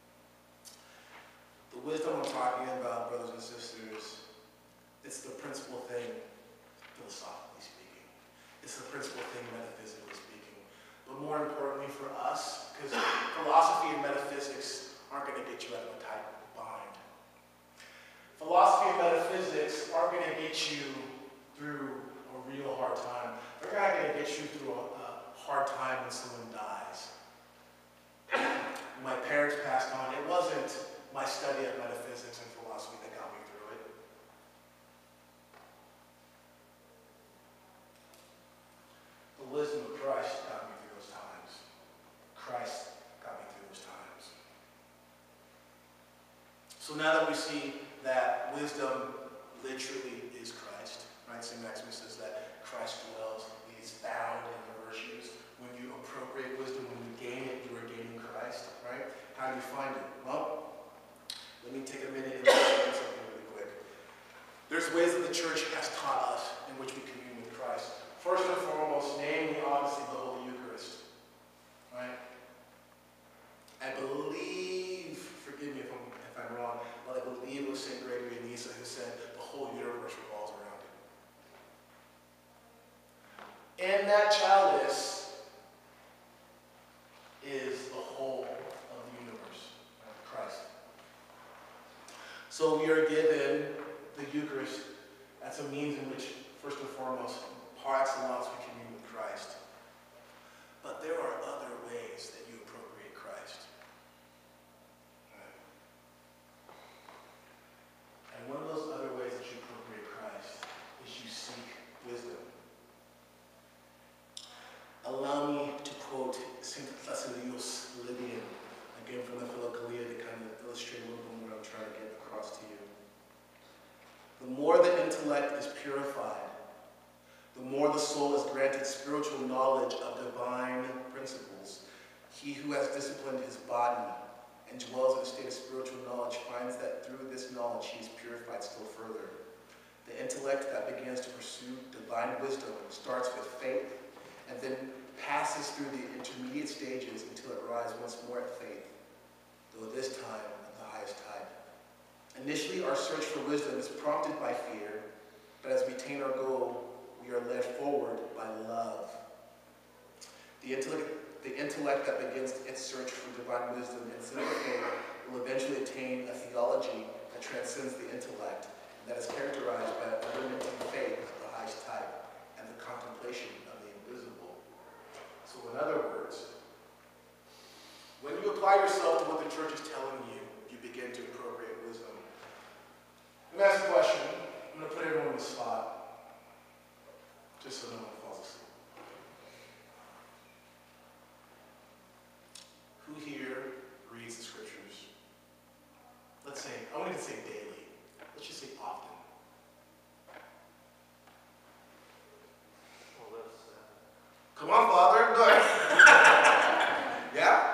The wisdom I'm talking about, brothers and sisters, it's the principal thing, philosophically speaking. It's the principal thing, metaphysically speaking. But more importantly for us, because philosophy and metaphysics aren't going to get you out of a tight bind. Philosophy and metaphysics aren't going to get you through a real hard time. They're not going to get you through a, a hard time when someone dies. When my parents passed on, it wasn't my study of metaphysics and philosophy that got me through it. The wisdom of Christ got me through those times. Christ got me through we see that wisdom literally is Christ, right? Saint Maximus says that Christ dwells, he is found in the virtues. When you appropriate wisdom, when you gain it, you are gaining Christ, right? How do you find it? Well, let me take a minute and explain something really quick. There's ways that the church has taught us in which we commune with Christ. First and foremost, namely, obviously, the Holy Eucharist, right? I believe, forgive me if I'm, if I'm wrong, but I believe it was Saint Gregory of Nyssa who said the whole universe revolves around it. And that chalice is the whole of the universe, Christ. So we are given the Eucharist as a means in which, first and foremost, par excellence, we commune with Christ. But there are other ways that you appropriate Christ. Right? And one of those other ways that you appropriate Christ is you seek wisdom. Allow me to quote Saint Basilius Lydian, again from the Philokalia, to kind of illustrate a little bit what I'm trying to get across to you. The more the intellect is purified, the more the soul is granted spiritual knowledge of divine principles. He who has disciplined his body and dwells in a state of spiritual knowledge finds that through this knowledge he is purified still further. The intellect that begins to pursue divine wisdom starts with faith and then passes through the intermediate stages until it arrives once more at faith, though this time at the highest tide. Initially, our search for wisdom is prompted by fear, but as we attain our goal, we are led forward by love. The intellect, the intellect that begins its search for divine wisdom and simple faith will eventually attain a theology that transcends the intellect and that is characterized by unremitting faith of the highest type and the contemplation of the invisible. So in other words, when you apply yourself to what the church is telling you, you begin to appropriate wisdom. Let me ask a question. I'm going to put everyone on the spot. Just so no one falls asleep. Who here reads the scriptures? Let's say, I won't even say daily. Let's just say often. Well, that's, uh... Come on, Father. Go ahead. Yeah?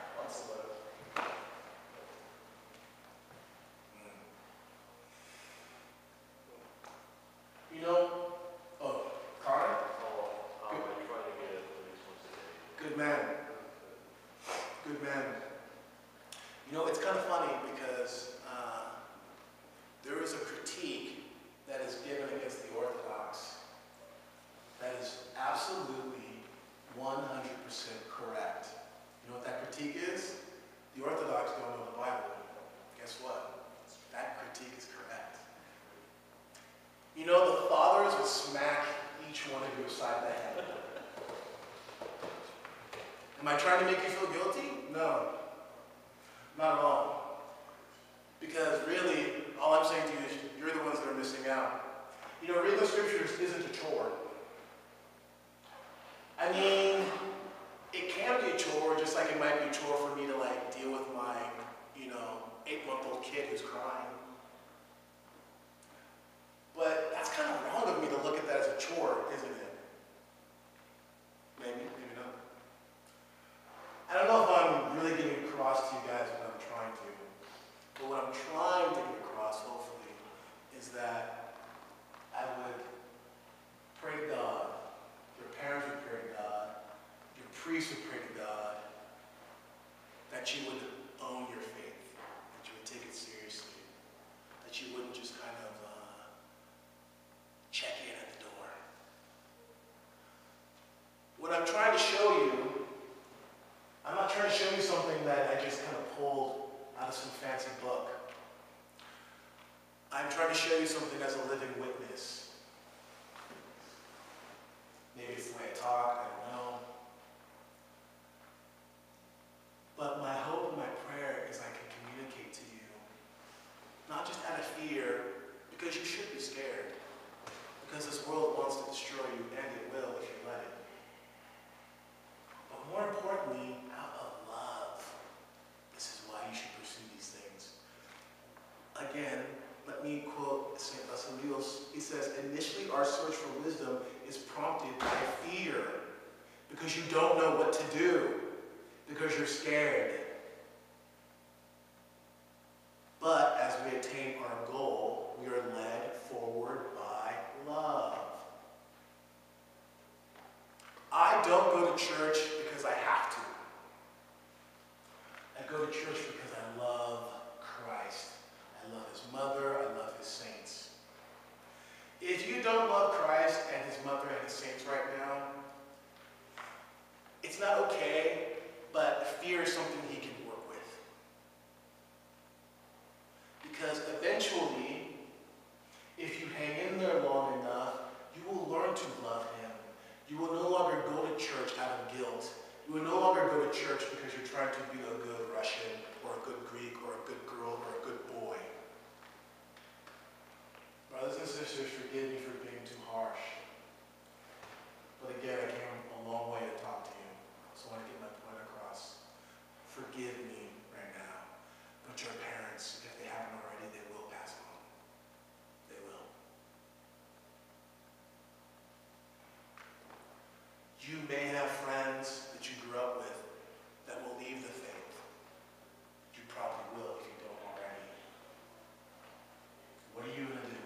You know, oh, Connor? Oh, um, I try to get it at least once a day. Good man. Good man. You know, it's kind of funny because uh, there is a critique that is given against the Orthodox that is absolutely one hundred percent correct. You know what that critique is? The Orthodox don't know the Bible. Guess what? That critique is correct. You know, the fathers would smack each one of you aside the head. Am I trying to make you feel guilty? No. Not at all. Because really, all I'm saying to you is you're the ones that are missing out. You know, reading the scriptures isn't a chore. I mean, it can be a chore, just like it might be a chore for me to like deal with my, you know, eight-month-old kid who's crying. But that's kind of wrong of me to look at that as a chore, isn't it? Maybe, maybe not. I don't know if I'm really getting across to you guys what I'm trying to. But what I'm trying to get across, hopefully, is that I would pray to God, your parents would pray to God, your priest would pray to God, that you would own your faith, that you would take it seriously, that you wouldn't just kind of uh, check in at the door. What I'm trying to show you, I'm not trying to show you something that I just kind of pulled out of some fancy book. I'm trying to show you something as a living witness. Maybe it's the way I talk, I don't know. But my hope and my prayer is I can communicate to you, not just out of fear, because you should be scared, because this world wants to destroy you, and it will if you let it. But more importantly, out of love, this is why you should pursue these things. Again, our search for wisdom is prompted by fear, because you don't know what to do, because you're scared. But as we attain our goal, we are led forward by love. I don't go to church because I have to. I go to church because I love Christ. I love his mother. I love his saints. If you don't love Christ and his mother and his saints right now, it's not okay, but fear is something he can work with. Because eventually, if you hang in there long enough, you will learn to love him. You will no longer go to church out of guilt. You will no longer go to church because you're trying to be a good Russian or a good Greek or a good girl or a good boy. Brothers and sisters, forgive me for being too harsh. But again, I came a long way to talk to you. So I want to get my point across. Forgive me right now. But your parents, if they haven't already, they will pass on. They will. You may have friends that you grew up with that will leave the faith. You probably will if you don't already. What are you going to do?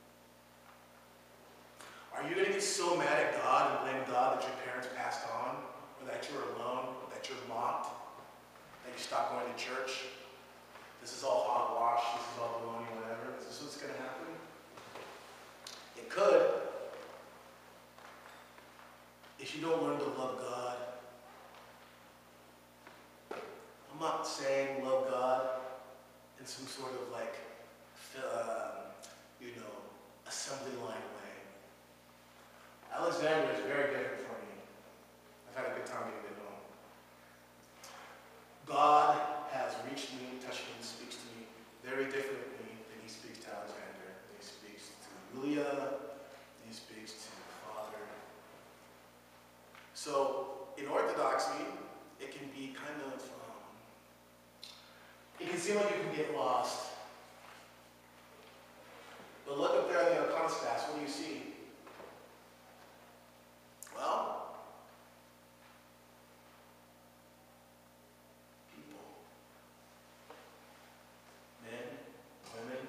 Are you going to get so mad at God and blame God that your parents passed on, or that you're alone, or that you're mocked, that you stop going to church? This is all hogwash, this is all baloney, whatever. Is this what's going to happen? It could. If you don't learn to love God, I'm not saying love God in some sort of like, uh, you know, assembly line way. Alexander is very different from me. I've had a good time getting to know him. God has reached me, touched me, and speaks to me very differently than he speaks to Alexander. He speaks to Julia, he speaks to the Father. So, in Orthodoxy, it can be kind of, um, it can seem like you can get lost. But look up there on the iconostase, what do you see? Well, people. Men, women,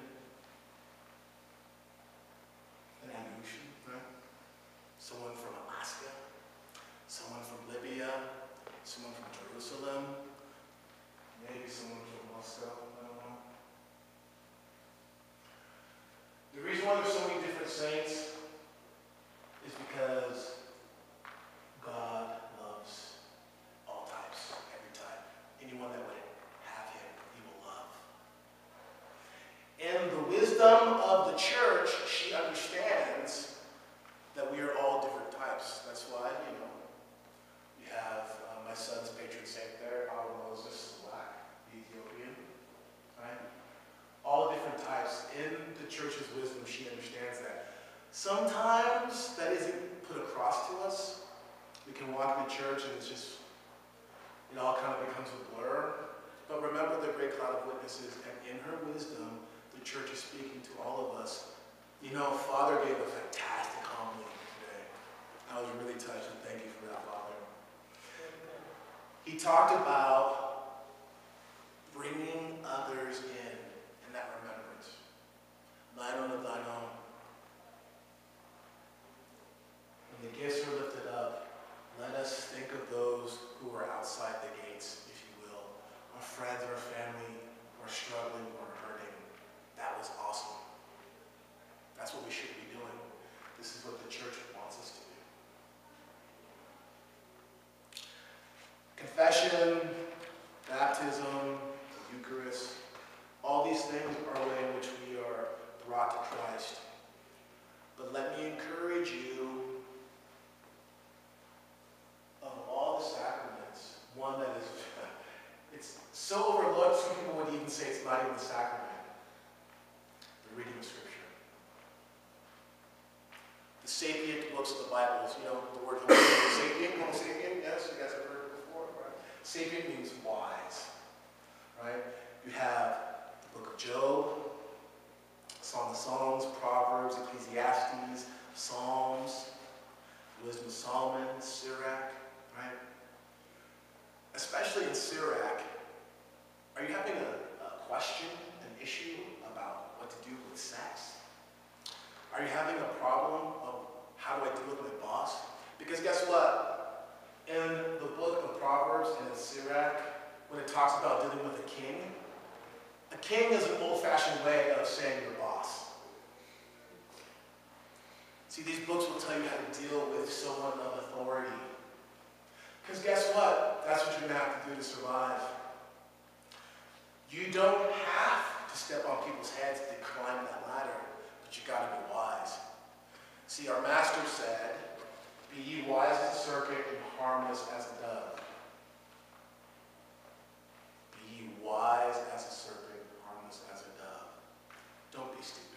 an evolution, right? Someone from Alaska, someone from Libya, someone from Jerusalem, maybe someone from Moscow, I don't know. The reason why there's so many different saints is because God loves all types, every type. Anyone that would have him, he will love. In the wisdom of the church, she understands that we are all different types. That's why, you know, we have uh, my son's patron saint there, our Moses, black, the Ethiopian, right? All different types. In the church's wisdom, she understands that. Sometimes that isn't put across to us. We can walk in the church and it's just, it all kind of becomes a blur. But remember the great cloud of witnesses, and in her wisdom, the church is speaking to all of us. You know, Father gave a fantastic homily today. I was really touched, and thank you for that, Father. He talked about bringing others in, in that remembrance. Thine own of thine own. When the gifts are lifted up, let us think of those who are outside the gates, if you will. Our friends, our family, who are struggling or hurting. That was awesome. That's what we should be doing. This is what the church wants us to do. Confession, baptism, the Eucharist, all these things are a way in which we are brought to Christ. But let me encourage you, of all the sacraments, one that is, it's so overlooked, some people would even say it's not even a sacrament, the reading of Scripture. The sapient books of the Bible, you know, the word homo sapient, homo sapient, yes, you guys have heard it before, right? Sapient means wise, right? You have the book of Job, Song of Songs, Proverbs, Ecclesiastes, Psalms, Wisdom of Solomon, Sirach, right? Especially in Sirach, are you having a, a question, an issue about what to do with sex? Are you having a problem of how do I deal with my boss? Because guess what? In the book of Proverbs and in Sirach, when it talks about dealing with a king, a king is an old-fashioned way of saying your boss. See, these books will tell you how to deal with someone of authority. Because guess what? That's what you're going to have to do to survive. You don't have to step on people's heads to climb that ladder, but you got to be wise. See, our master said, "Be ye wise as a serpent and harmless as a dove." Be ye wise as a serpent, harmless as a dove. Don't be stupid.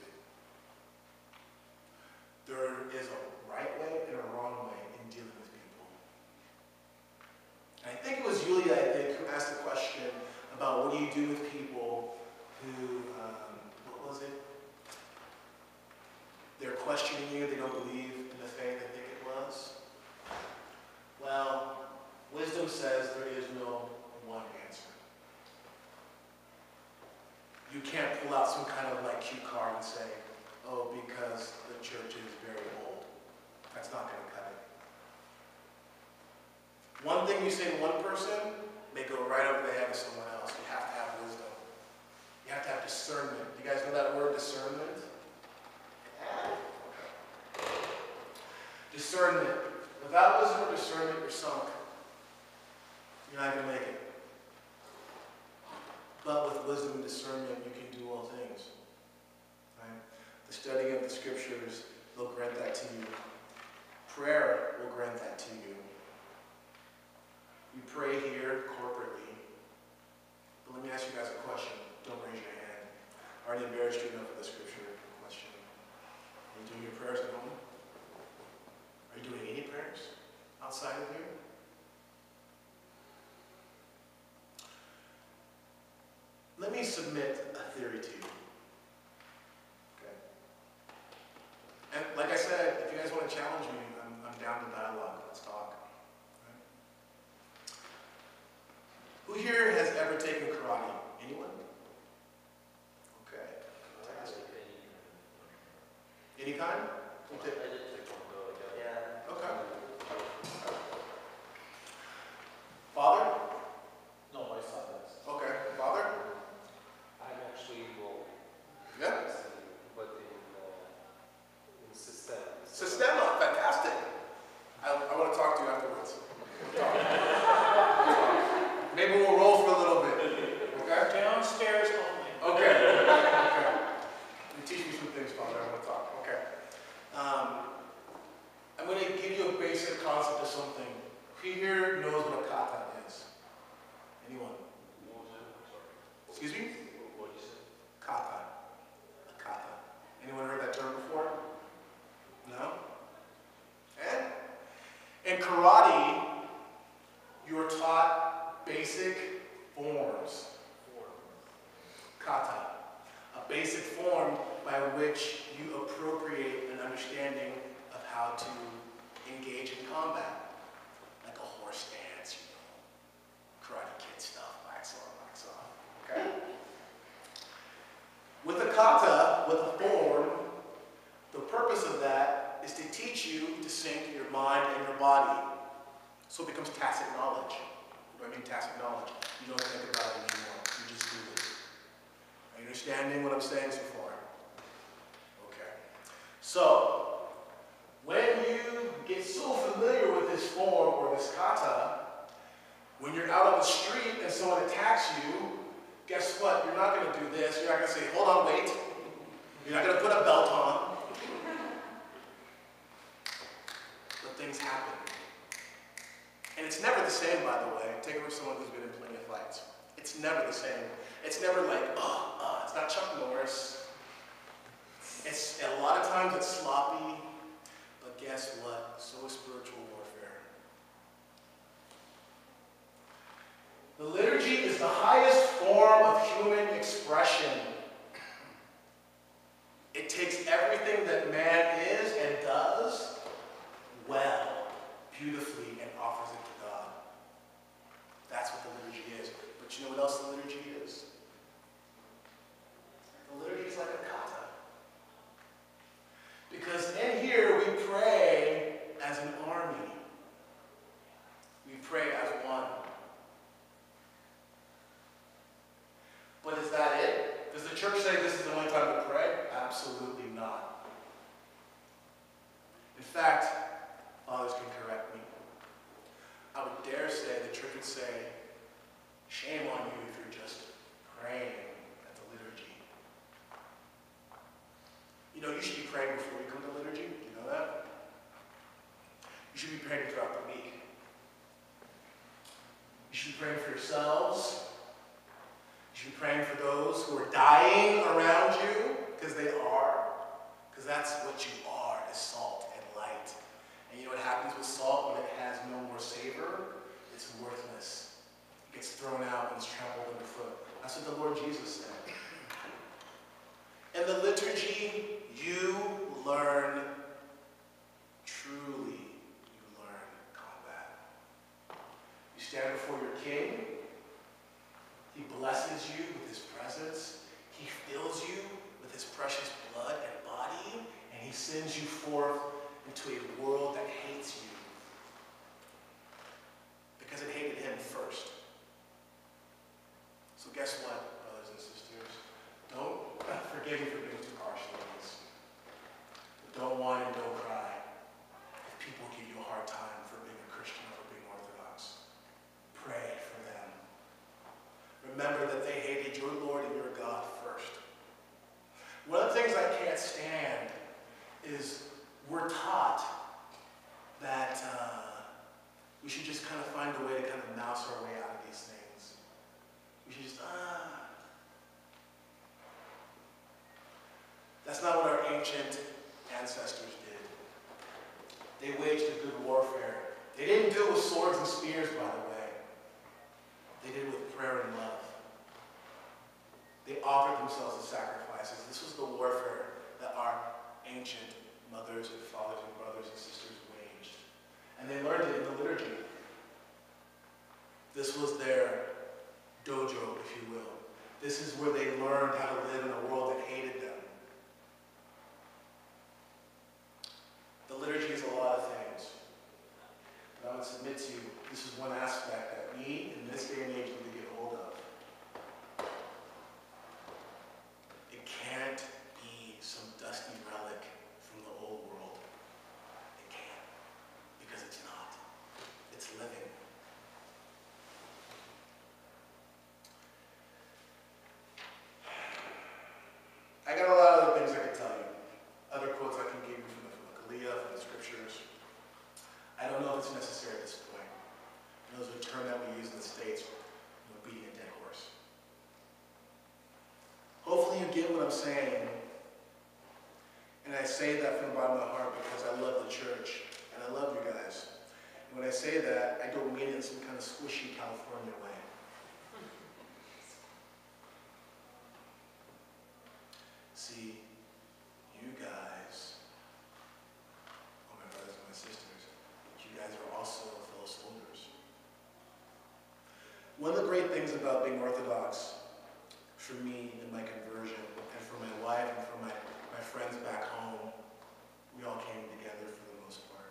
There is a right way and a wrong way in dealing with people. And I think it was Yulia, I think, who asked the question about what do you do with people who, um, what was it? They're questioning you, they don't believe in the faith, I think it was. Well, wisdom says there is no one answer. You can't pull out some kind of like cue card and say, oh, because the church is very old. That's not going to cut it. One thing you say to one person may go right over the head of someone else. You have to have wisdom. You have to have discernment. You guys know that word, discernment? Discernment. Without wisdom or discernment, you're sunk. You're not going to make it. But with wisdom and discernment, you can do all things. Right? The studying of the scriptures will grant that to you. Prayer will grant that to you. You pray here corporately. But let me ask you guys a question. Don't raise your hand. Are you embarrassed enough of the scripture question? Are you doing your prayers at home? Are you doing any prayers outside of here? Let me submit a theory to you. Okay? And like I said, if you guys want to challenge me, I'm, I'm down to dialogue. Let's talk. Right? Who here has ever taken karate? Anyone? Okay. Fantastic. Any kind? Okay. Yeah. Okay. Father? No, my son does. Okay. Father? I'm actually involved. Yeah. But in, uh, in system. Sistema, fantastic. I, I want to talk to you afterwards. We'll talk. Maybe we'll roll for a little bit. Okay? Downstairs only. Okay. Okay. You teach me some things, Father. I want to talk. Okay. Um, I'm going to give you a basic concept of something. Who here knows what a kata is? Anyone? Excuse me? What do you say? Kata. A kata. Anyone heard that term before? No? And in karate, you are taught basic forms. Kata. A basic form by which you appropriate an understanding of how to engage in combat. Like a horse dance, you know. Karate Kid stuff. Wax on, wax off. Okay? With a kata, with a form, the purpose of that is to teach you to sync your mind and your body. So it becomes tacit knowledge. What do I mean tacit knowledge? You don't think about it anymore. You just do it. Are you understanding what I'm saying so far? Okay. So, when you get so familiar with this form or this kata, when you're out on the street and someone attacks you, guess what? You're not going to do this. You're not going to say, hold on, wait. You're not going to put a belt on. But things happen. And it's never the same, by the way. Take it from someone who's been in plenty of fights. It's never the same. It's never like, oh, oh it's not Chuck Norris. It's, a lot of times it's sloppy. But guess what? So is spiritual warfare. The liturgy is the highest form of human expression. It takes everything that man is and does liturgy is. But you know what else the liturgy is? The liturgy is like a kata. Because in here we pray as an army. We pray as one. But is that it? Does the church say this is the only time to pray? Absolutely not. In fact, fathers can correct me. I would dare say, the church would say, shame on you if you're just praying at the liturgy. You know, you should be praying before you come to liturgy. Do you know that? You should be praying throughout the week. You should be praying for yourselves. You should be praying for those who are dying around you, because they are. Because that's what you are, is salt and light. And you know what happens with salt when it has no more savor? It's worthless. It gets thrown out and it's trampled underfoot. That's what the Lord Jesus said. In the liturgy, you learn, truly, you learn combat. You stand before your king. He blesses you with his presence. He fills you with his precious blood and body. And he sends you forth into a world that hates you. Because it hated him first. So guess what, brothers and sisters? Don't forgive me for being too harsh on this. But don't whine and don't cry if people give you a hard time for being a Christian or being Orthodox. Pray for them. Remember that they hated your Lord and your God first. One of the things I can't stand is we're taught that uh, we should just kind of find a way to kind of mouse our way out of these things. We should just, ah. That's not what our ancient ancestors did. They waged a good warfare. They didn't do it with swords and spears, by the way. They did it with prayer and love. They offered themselves as sacrifices. This was the warfare that our ancient mothers and fathers and brothers and sisters waged. And they learned it in the liturgy. This was their dojo, if you will. This is where they learned how to live in a world that hated them. The liturgy is a lot of things. But I would submit to you, this is one aspect that we, in this day and age, need to get hold of. It can't be some dusty relic from the old world. It can't. Because it's not. It's living. I got a lot of other things I could tell you. Other quotes I can give you from the, from the Kalia, from the scriptures. I don't know if it's necessary at this point. You know, there's a term that we use in the States, you know, beating a dead horse. Hopefully you get what I'm saying. And I say that from the bottom of my heart because I love the church. And I love you guys. And when I say that, I don't mean it in some kind of squishy California way. See, you guys, oh my brothers and my sisters, you guys are also fellow soldiers. One of the great things about being Orthodox, for me in my conversion, and for my wife and for my, my friends back home, we all came together for the most part.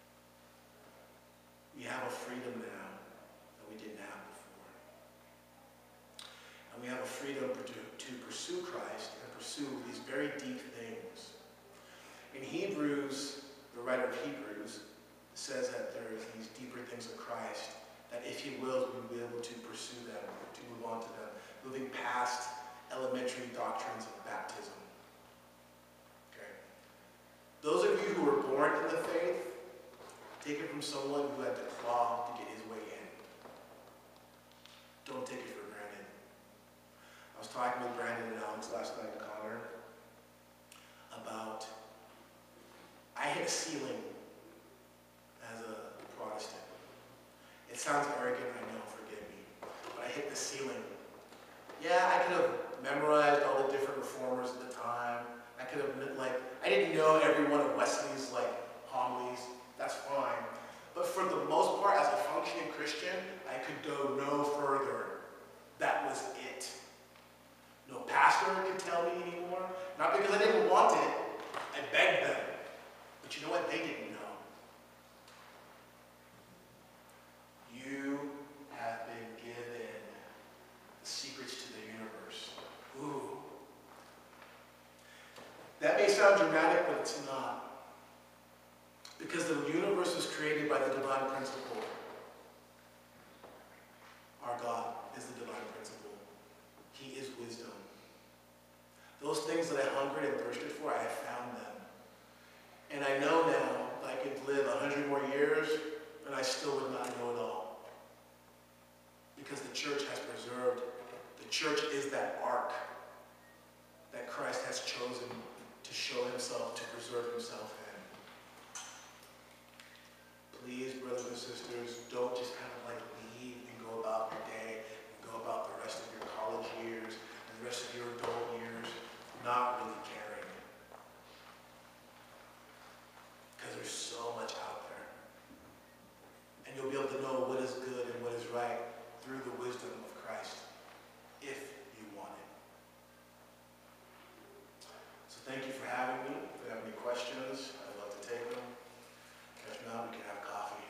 We have a freedom now that we didn't have before. And we have a freedom to, to pursue Christ and pursue these very deep things. In Hebrews, the writer of Hebrews says that there are these deeper things of Christ, that if he wills, we will be able to pursue them, to move on to them, moving past elementary doctrines of baptism. Okay? Those of you who were born in the faith, take it from someone who had to claw to get his way in. Don't take it for granted. I was talking with Brandon and Alex last night, and Connor, about I hit a ceiling as a Protestant. It sounds arrogant, I know, forgive me, but I hit the ceiling. Yeah, I could have memorized all the different reformers at the time. I could have, like, I didn't know every one of Wesley's, like, homilies. That's fine. But for the most part, as a functioning Christian, I could go no further because I didn't want it. I begged them. But you know what? They didn't know. You have been given the secrets to the universe. Ooh. That may sound dramatic, but it's not. Because the universe was created by the divine principle. Our God is the divine principle. He is wisdom. Those things that I hungered and thirsted for, I have found them. And I know now that I could live a hundred more years, and I still would not know it all. Because the church has preserved. The church is that ark that Christ has chosen to show himself, to preserve himself in. Please, brothers and sisters, don't just kind of like leave and go about your day, and go about the rest of your college years, and the rest of your adult years, not really caring. Because there's so much out there. And you'll be able to know what is good and what is right through the wisdom of Christ, if you want it. So thank you for having me. If you have any questions, I'd love to take them. If not, we can have coffee.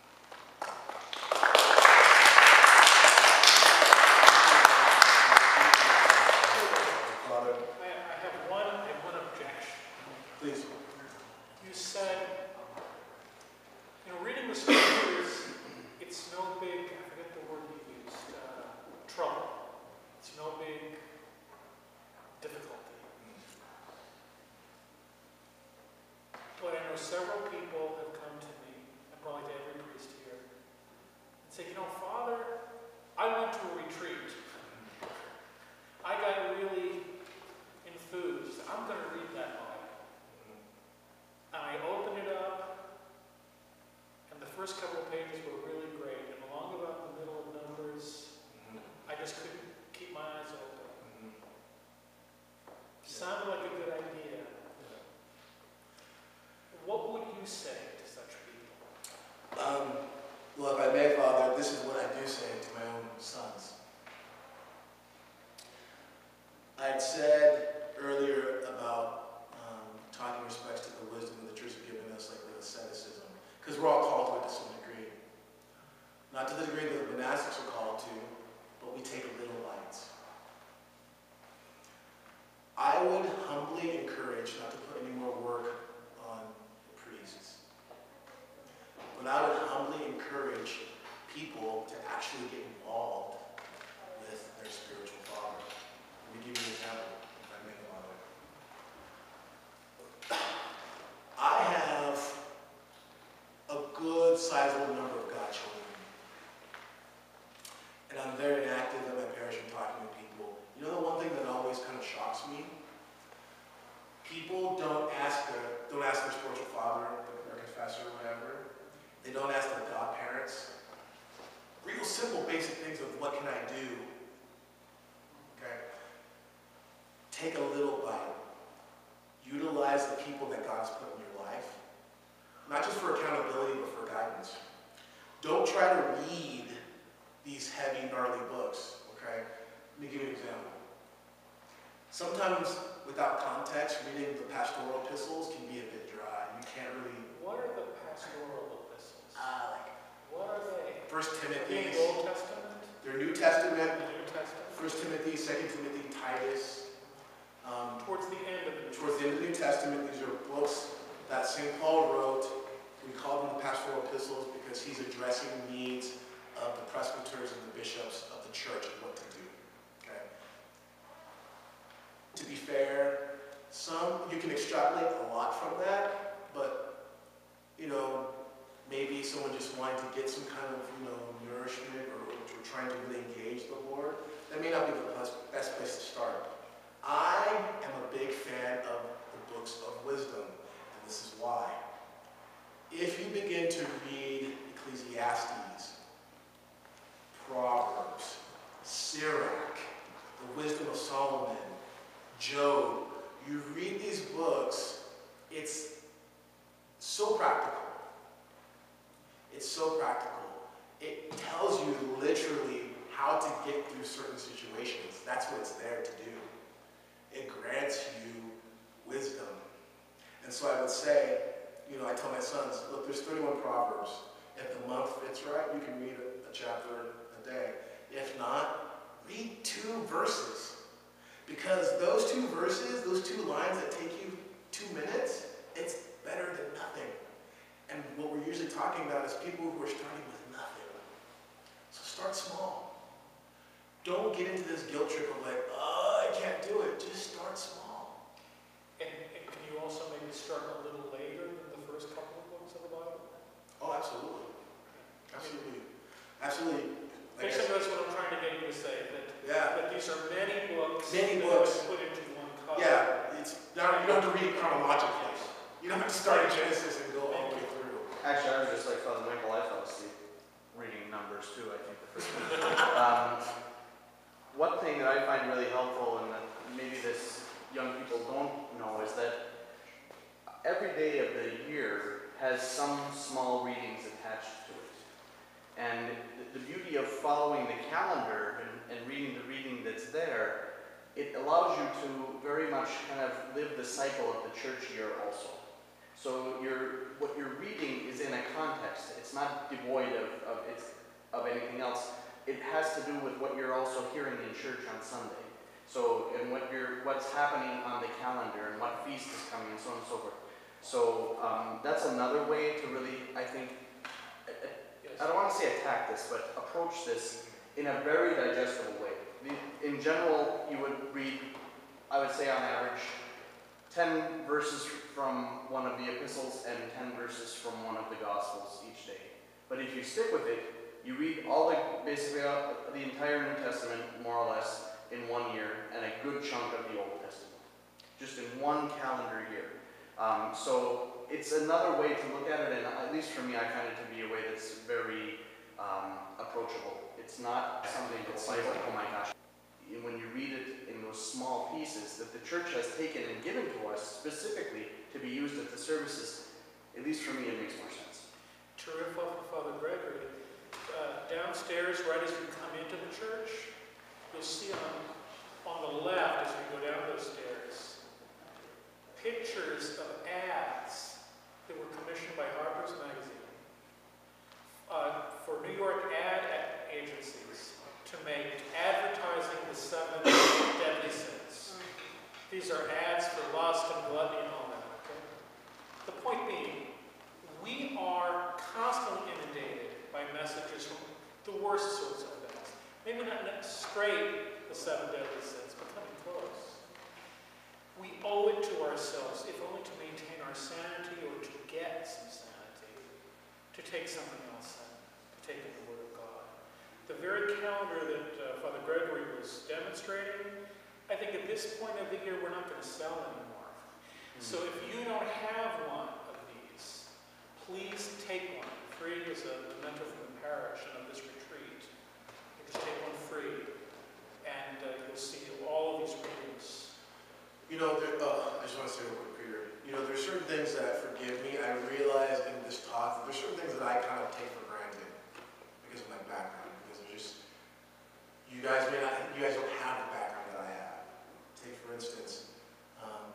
Father, I, I have one, I have one objection. please. You said, you know, reading the scriptures, it's no big, I forget the word you used, uh, trouble. It's no big difficulty. But I know several people have come to me, and probably to every priest here, and say, you know, Father, I went to a retreat. I got really enthused. I'm going to read that Bible. And I opened it up, and the first couple of pages were really great. And along about the middle of Numbers, I just couldn't keep my eyes open. Sounded like a good idea. What would you say to such people? Um, well, if I may, Father, this is what I do say to my own sons. I had said earlier about um, talking respects to the wisdom that the church has given us, like with asceticism, because we're all called to it to some degree. Not to the degree that the monastics are called to, but we take little bites. I would humbly encourage not to put any more work on the priests, but I would humbly encourage people to actually get involved with their spiritual father. Let me give you an example, if I may, Father. I have a good sizable number of godchildren, and I'm very active in my parish and talking to people. You know the one thing that always kind of shocks me? People don't ask their don't ask their spiritual father, their confessor, or whatever. They don't ask their godparents. Real simple, basic things of what can I do? Okay. Take a little bite. Utilize the people that God's put in your life, not just for accountability, but for guidance. Don't try to read these heavy, gnarly books. Okay. Let me give you an example. Sometimes, without context, reading the pastoral epistles can be a bit dry. You can't really. What are the pastoral epistles? Uh, like What are they? First Are they Timothy. the Old Testament? Their New Testament. The New Testament? First Timothy, Second Timothy, Titus. Um, Towards the end of the New towards the end of the New Testament, these are books that Saint Paul wrote. We call them the pastoral epistles because he's addressing the needs of the presbyters and the bishops of the church and what to do. Okay. To be fair, some you can extrapolate a lot from that, but you know, maybe someone just wanting to get some kind of you know nourishment or, or trying to really engage the Lord, that may not be the best, best place to start. I am a big fan of the books of wisdom, and this is why. If you begin to read Ecclesiastes, Proverbs, Sirach, the Wisdom of Solomon, Job, you read these books, it's so practical. It's so practical. It tells you literally how to get through certain situations. That's what it's there to do. It grants you wisdom. And so I would say, you know, I tell my sons, look, there's thirty-one Proverbs. If the month fits right, you can read a, a chapter a day. If not, read two verses. Because those two verses, those two lines that take you two minutes, it's better than nothing. And what we're usually talking about is people who are starting with nothing. So start small. Don't get into this guilt trip of like, oh, I can't do it. Just start small. And, and can you also maybe start a little later than the first couple of books of the Bible? Oh, absolutely. Absolutely. Absolutely. Like I Basically, said, that's what I'm trying to get you to say, that, yeah. that these are many books Many that books. have been put into one cover. Yeah, it's not, you don't have to read it chronologically. You don't have to start in Genesis and go all the way through. Actually, I was just like Father Michael, I fell asleep reading Numbers too, I think, the first one. um, one thing that I find really helpful, and that maybe this young people don't know, is that every day of the year has some small readings attached to it. And the, the beauty of following the calendar and, and reading the reading that's there, it allows you to very much kind of live the cycle of the church year also. So you're, what you're reading is in a context. It's not devoid of, of, it's, of anything else. It has to do with what you're also hearing in church on Sunday. So, and what you're, what's happening on the calendar and what feast is coming and so on and so forth. So um, that's another way to really, I think, I don't want to say attack this, but approach this in a very digestible way. In general, you would read, I would say on average, ten verses from one of the epistles and ten verses from one of the Gospels each day. But if you stick with it, you read all the, basically uh, the entire New Testament, more or less, in one year, and a good chunk of the Old Testament. Just in one calendar year. Um, so it's another way to look at it, and at least for me, I find it to be a way that's very um, approachable. It's not something that seems like, oh my gosh. When you read it in those small pieces that the church has taken and given to us specifically to be used at the services, at least for me, it makes more sense. Terrific, Father Gregory. Uh, downstairs, right as you come into the church, you'll see on, on the left as we go down those stairs, pictures of ads that were commissioned by Harper's Magazine uh, for New York ad agencies to make advertising the seven deadly sins. These are ads for lust and gluttony and all that. Okay? The point being, we are constantly inundated by messages from the worst sorts of events. Maybe not straight the seven deadly sins, but coming close. We owe it to ourselves, if only to maintain our sanity or to get some sanity, to take something else in, to take in the Word of God. The very calendar that uh, Father Gregory was demonstrating, I think at this point of the year we're not going to sell anymore. Mm-hmm. So if you don't have one of these, please take one. Free is a memento from the parish and of this retreat. You just take one free, and uh, you'll see all of these readings. You know, there, uh, I just want to say real quick, Peter. You know, there's certain things that, forgive me, I realize in this talk, there's certain things that I kind of take for granted because of my background. Because there's just, you guys may not, you guys don't have the background that I have. Take, for instance, um,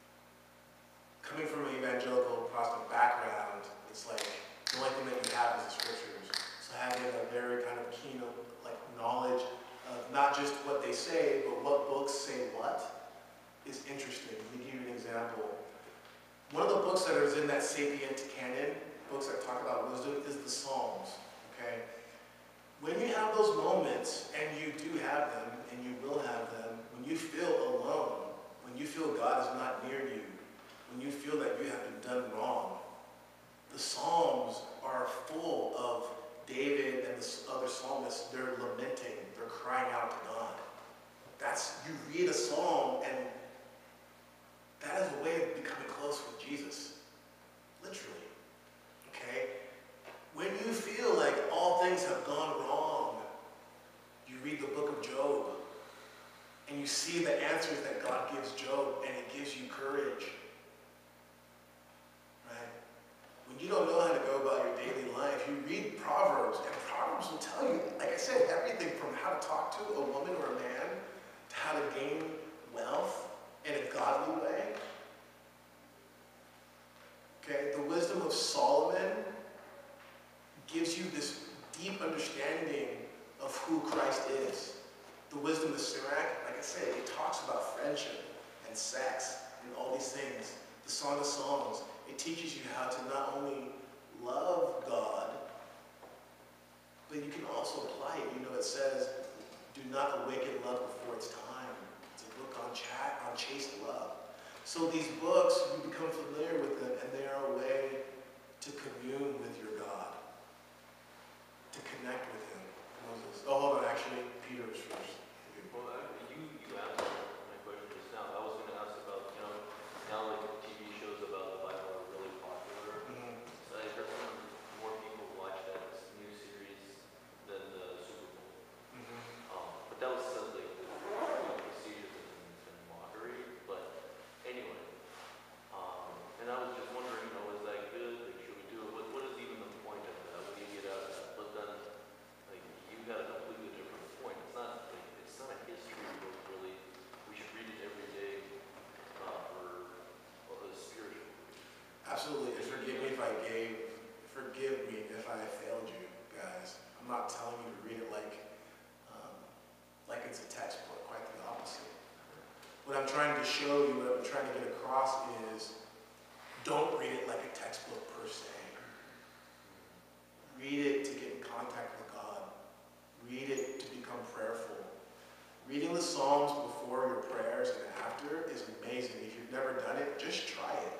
coming from an evangelical Protestant background, it's like the only thing that you have is the scriptures. So having a very kind of keen, like, knowledge of not just what they say, but what books say what, is interesting. Let me give you an example. One of the books that is in that sapient canon, books that talk about wisdom, is the Psalms. Okay? When you have those moments, and you do have them, and you will have them, when you feel alone, when you feel God is not near you, when you feel that you have been done wrong, the Psalms are full of David and the other psalmists. They're lamenting, they're crying out to God. That's, you read a psalm, and that is a way of becoming close with Jesus. Literally. Okay? When you feel like all things have gone wrong, you read the book of Job, and you see the answers that God gives Job, and it gives you courage. Right? When you don't know how to go about your daily life, you read Proverbs, and Proverbs will tell you, like I said, everything from how to talk to a woman or a man, to how to gain wealth in a godly way. not awaken love before its time. It's a book on chat, on chaste love. So these books, you become familiar with them, and they are a way to commune with your God, to connect with Him. Moses. Oh, hold on, actually, Peter was first. Well, uh, you, you answered my question just now. I was going to ask about, you know, now like T V shows about the Bible are really popular. Mm-hmm. So I heard some more people watch that new series than the Super Bowl. Mm-hmm. Um, but that was still like the, the procedures and, and mockery. But anyway, um, and I was just wondering, you know, is that good? Like, should we do it? What, what is even the point of that? What do you get out of that? But then, like, you got a completely different point. It's not like it's not a history book really. We should read it every day uh, for well, the spiritual. Absolutely, and forgive me if I gave, forgive me if I failed you, guys. I'm not telling you to read it like, um, like it's a textbook, quite the opposite. What I'm trying to show you, what I'm trying to get across is, don't read it like a textbook per se. Read it to get in contact with God. Read it to become prayerful. Reading the Psalms before your prayers and after is amazing. If you've never done it, just try it.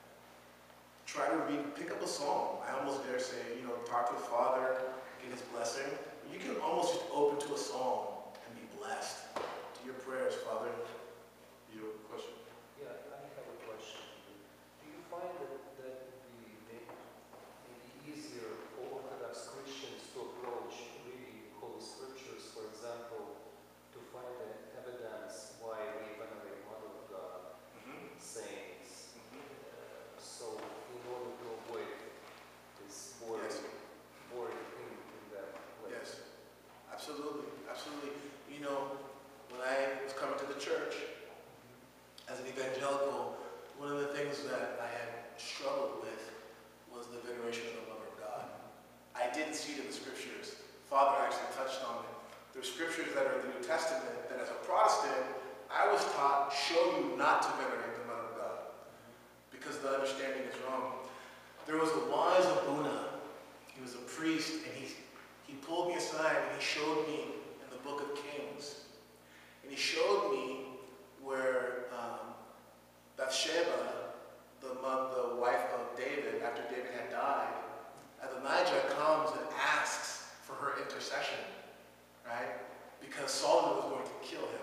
Try to read, pick up a psalm. I almost dare say, you know, talk to the Father, get His blessing. You can almost just open to a psalm and be blessed. To your prayers, Father. You have a question? Yeah, I have a question. Do you find that that would be maybe maybe easier for Orthodox Christians to approach reading Holy Scriptures, for example, to find the evidence why we venerate Mother of God, Mm-hmm. saints, Mm-hmm. uh, so in order to avoid this boring, Yes. boring thing in that way? Yes. Absolutely. Absolutely. You know, when I was coming to the church, as an evangelical, one of the things that I had struggled with was the veneration of the Mother of God. I didn't see it in the scriptures. Father actually touched on it. There's scriptures that are in the New Testament that as a Protestant, I was taught, show you not to venerate the Mother of God, because the understanding is wrong. There was a wise Abuna. He was a priest, and he, he pulled me aside and he showed me in the book of Kings. And he showed me where um, Bathsheba, the, mo- the wife of David, after David had died, Adonijah comes and asks for her intercession, right? Because Solomon was going to kill him.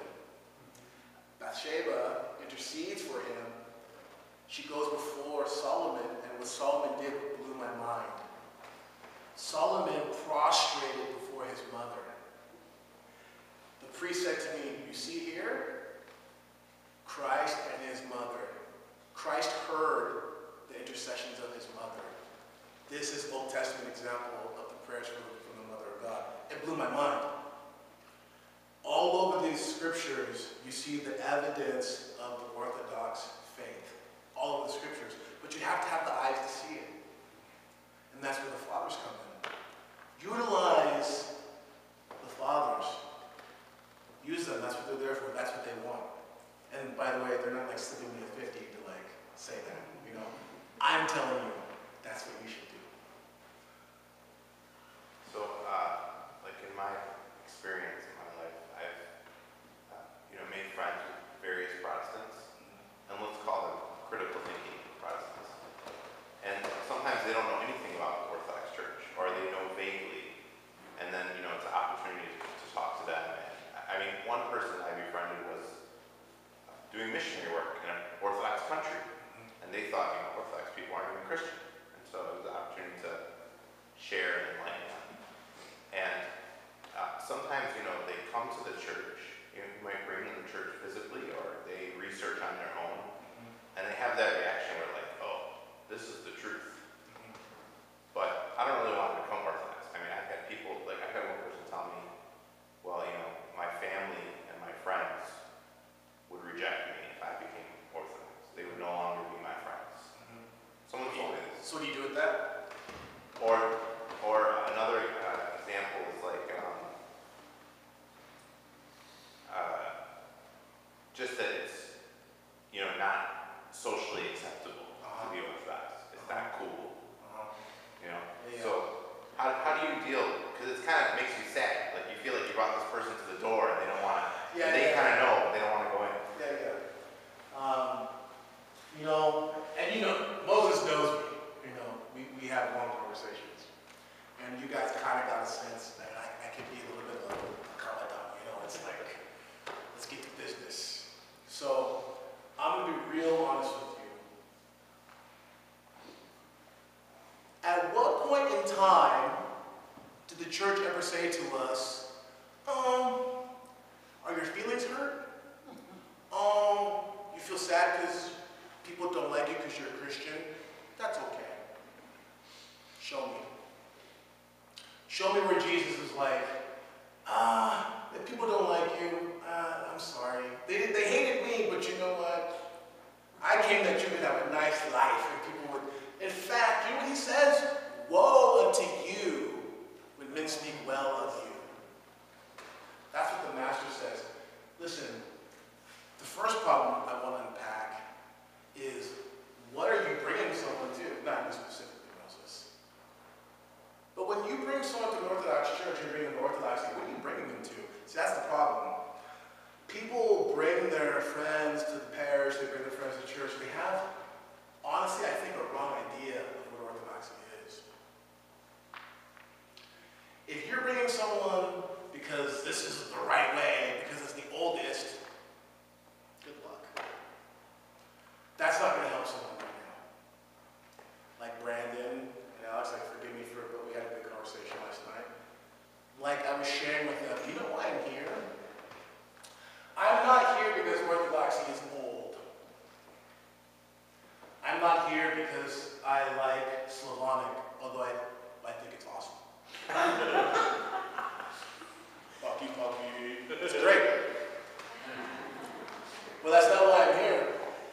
Bathsheba intercedes for him. She goes before Solomon, and what Solomon did blew my mind. Solomon prostrated before his mother. The priest said to me, you see here? Christ and his mother. Christ heard the intercessions of his mother. This is Old Testament example of the prayers from, from the Mother of God. It blew my mind. All over these scriptures, you see the evidence of the Orthodox faith. All over the scriptures. But you have to have the eyes to see it. And that's where the fathers come in. Utilize the fathers. Use them. That's what they're there for. That's what they want. And by the way, they're not like slipping me a fifty to like say that, you know. I'm telling you, that's what you should do. So, uh, like in my experience in my life, I've, uh, you know, made friends with various Protestants, and let's call them critical thinking Protestants. And sometimes they don't know anything about the Orthodox Church, or they know vaguely, and then, you know, it's an opportunity to, to talk to them. And, I mean, one person I befriended was doing missionary work in an Orthodox country, and they thought, you know, Orthodox people aren't even Christian, and so it was an opportunity to share and enlighten them. And uh, sometimes, you know, they come to the church, you know, you might bring them to church physically, or they research on their own, and they have that reaction where like, oh, this is the truth. But I don't really want to become Orthodox. I mean, I've had people, like I've had one person tell me, well, you know, my family and my you, uh, I'm sorry. They, did- they hated me, but you know what? I came that you could have a nice life and people would, in fact, you know what he says? Woe unto you when men speak well of you. That's what the master says. Listen, the first problem I want to unpack is, what are you bringing someone to? Not you specifically, Moses. But when you bring someone to an Orthodox church, you're bringing an Orthodoxy, what are you bringing them to? See, that's the problem. People bring their friends to the parish, they bring their friends to church. They have, honestly, I think, a wrong idea of what Orthodoxy is. If you're bringing someone because this is the right way, because it's the oldest, good luck. That's not going to help someone right now. Like Brandon and Alex, like, forgive me for it, but we had a big conversation last night. Like I was sharing with them, you know why I'm here? I'm not here because Orthodoxy is old. I'm not here because I like Slavonic, although I, I think it's awesome. Puppy, puppy. It's great. Well, that's not why I'm here.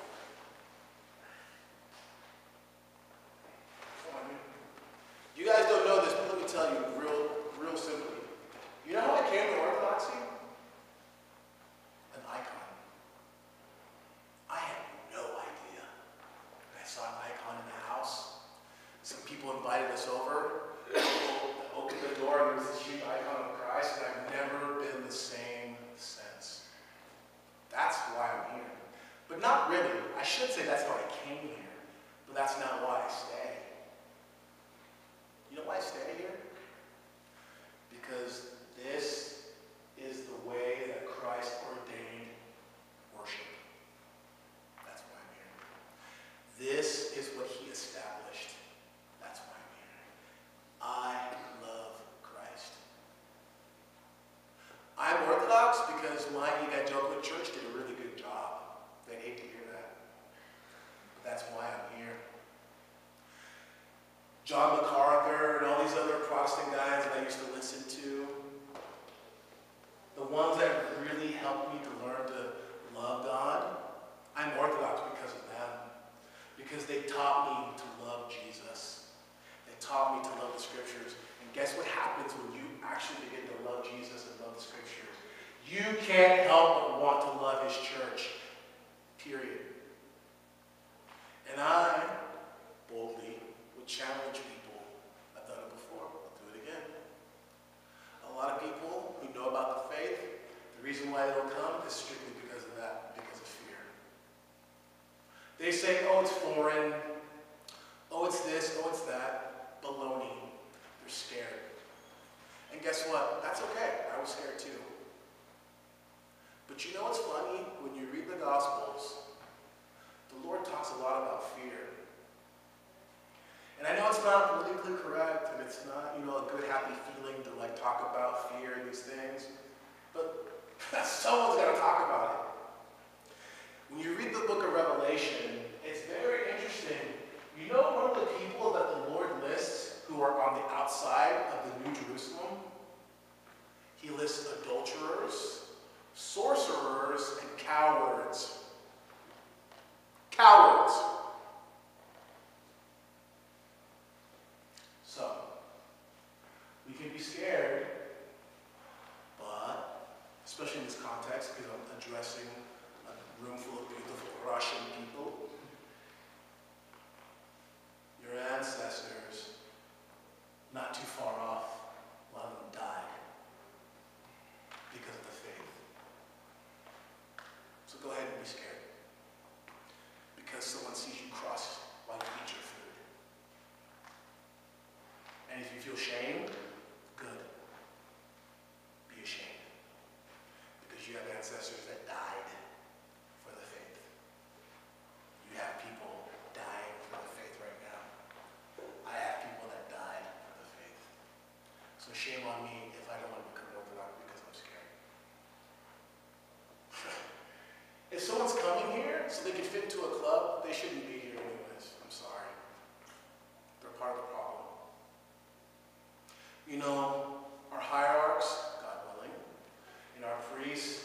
You guys don't know this, but let me tell you real, real simply. You know how I came to Orthodoxy? An icon. I had no idea. I saw an icon in the house. Some people invited us over. I opened the door and there was this huge icon of Christ, and I've never been the same since. That's why I'm here. But not really. I should say that's how I came here, but that's not why I stay. You know why I stay here? Because this is the way that Christ ordained worship. That's why I'm here. This is what he established. That's why I'm here. I love Christ. I'm Orthodox because my evangelical church did a really good job. They'd hate to hear that. But that's why I'm here. John MacArthur and all these other Protestant guys that I used to listen to, the ones that really helped me to learn to love God, I'm Orthodox because of them. Because they taught me to love Jesus. They taught me to love the Scriptures. And guess what happens when you actually begin to love Jesus and love the Scriptures? You can't help but want to love his church. Period. And I, boldly, would challenge people. I've done it before. I'll do it again. A lot of people who know about the faith, the reason why they don't come is strictly because of that, because of fear. They say, oh, it's foreign. Oh, it's this. Oh, it's that. Baloney. They're scared. And guess what? That's okay. I was scared too. But you know what's funny? When you read the Gospels, the Lord talks a lot about fear. And I know it's not politically correct, and it's not, you know, a good, happy feeling to, like, talk about fear and these things, but someone's got to talk about it. When you read the book of Revelation, it's very interesting. You know one of the people that the Lord lists who are on the outside of the New Jerusalem? He lists adulterers, sorcerers, and cowards. Cowards. So, we can be scared, but, especially in this context, because I'm addressing a room full of beautiful Russian people, your ancestors, not too far off, a lot of them died because of the faith. So go ahead and be scared, because someone sees you cross while you eat your food. And if you feel shame, good. Be ashamed. Because you have ancestors that died for the faith. You have people dying for the faith right now. I have people that died for the faith. So shame on me if I don't want to become Orthodox because I'm scared. If someone's coming here so they can fit into a club, they shouldn't be here anyways. I'm sorry. They're part of the problem. You know, our hierarchs, God willing, and our priests,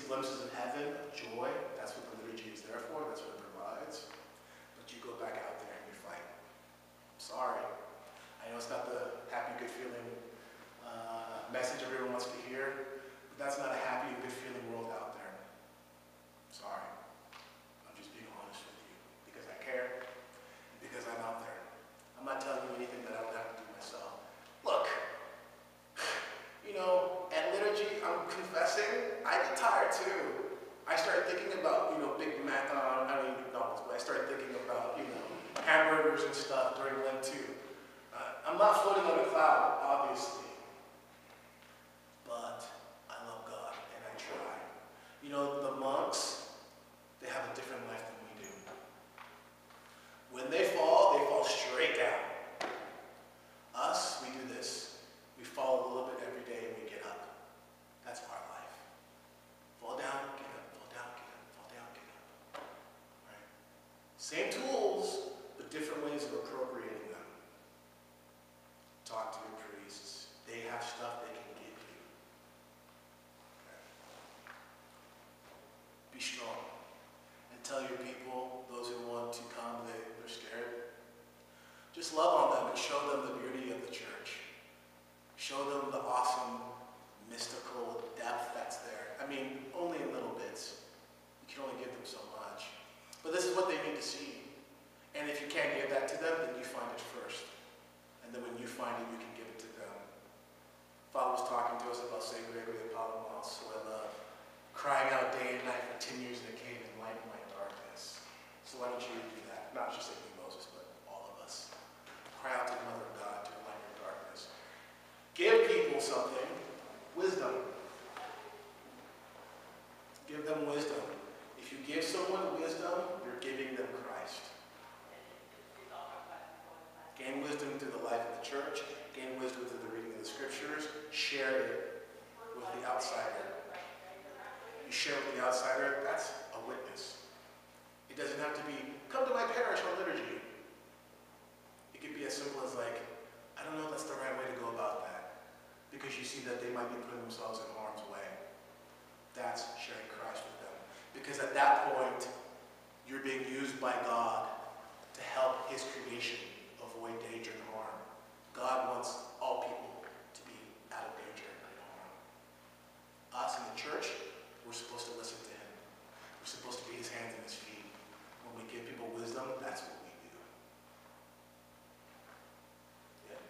glimpses of heaven, of joy. That's what the liturgy is there for. That's what it provides. But you go back out there and you fight. Sorry. I know it's not the happy, good feeling uh, message everyone wants to hear, but that's not a happy, good feeling world out there. Sorry. I'm just being honest with you because I care, and because I'm out there. I'm not telling you anything that I don't have to do myself. Look, you know, at liturgy, I'm confessing, I get tired too. I started thinking about, you know, Big Mac, uh, I don't eat McDonald's, but I started thinking about, you know, hamburgers and stuff during Lent too. Uh, I'm not floating on a cloud, obviously, but I love God and I try. You know, the monks, they have a different life than we do. When they fall, they fall straight down. Us, we do this. We fall a little bit every day and we get up. That's our life. Fall down, get up, fall down, get up, fall down, get up. Right? Same tools, but different ways of appropriating them. Talk to your priests. They have stuff they can give you. Okay. Be strong. And tell your people, those who want to come, they, they're scared. Just love on them and show them the beauty of the church. Show them the awesome, mystical depth that's there. I mean, only in little bits. You can only give them so much. But this is what they need to see. And if you can't give that to them, then you find it first. And then when you find it, you can give it to them. Father was talking to us about Saint Gregory of Palamas, who I love, crying out day and night for ten years in a cave and lighting my darkness. So why don't you do that? Not just like Moses, but all of us. Cry out to the Mother of God to light your darkness. Give people something, wisdom. Give them wisdom. If you give someone wisdom, you're giving them Christ. Gain wisdom through the life of the church. Gain wisdom through the reading of the scriptures. Share it with the outsider. You share with the outsider, that's a witness. It doesn't have to be, come to my parish on liturgy. It could be as simple as like, I don't know if that's the right way to go about that. Because you see that they might be putting themselves in harm's way. That's sharing Christ with them. Because at that point, you're being used by God to help his creation avoid danger and harm. God wants all people to be out of danger and harm. Us in the church, we're supposed to listen to him. We're supposed to be his hands and his feet. When we give people wisdom, that's what we do. Yeah.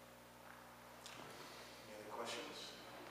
Any other questions?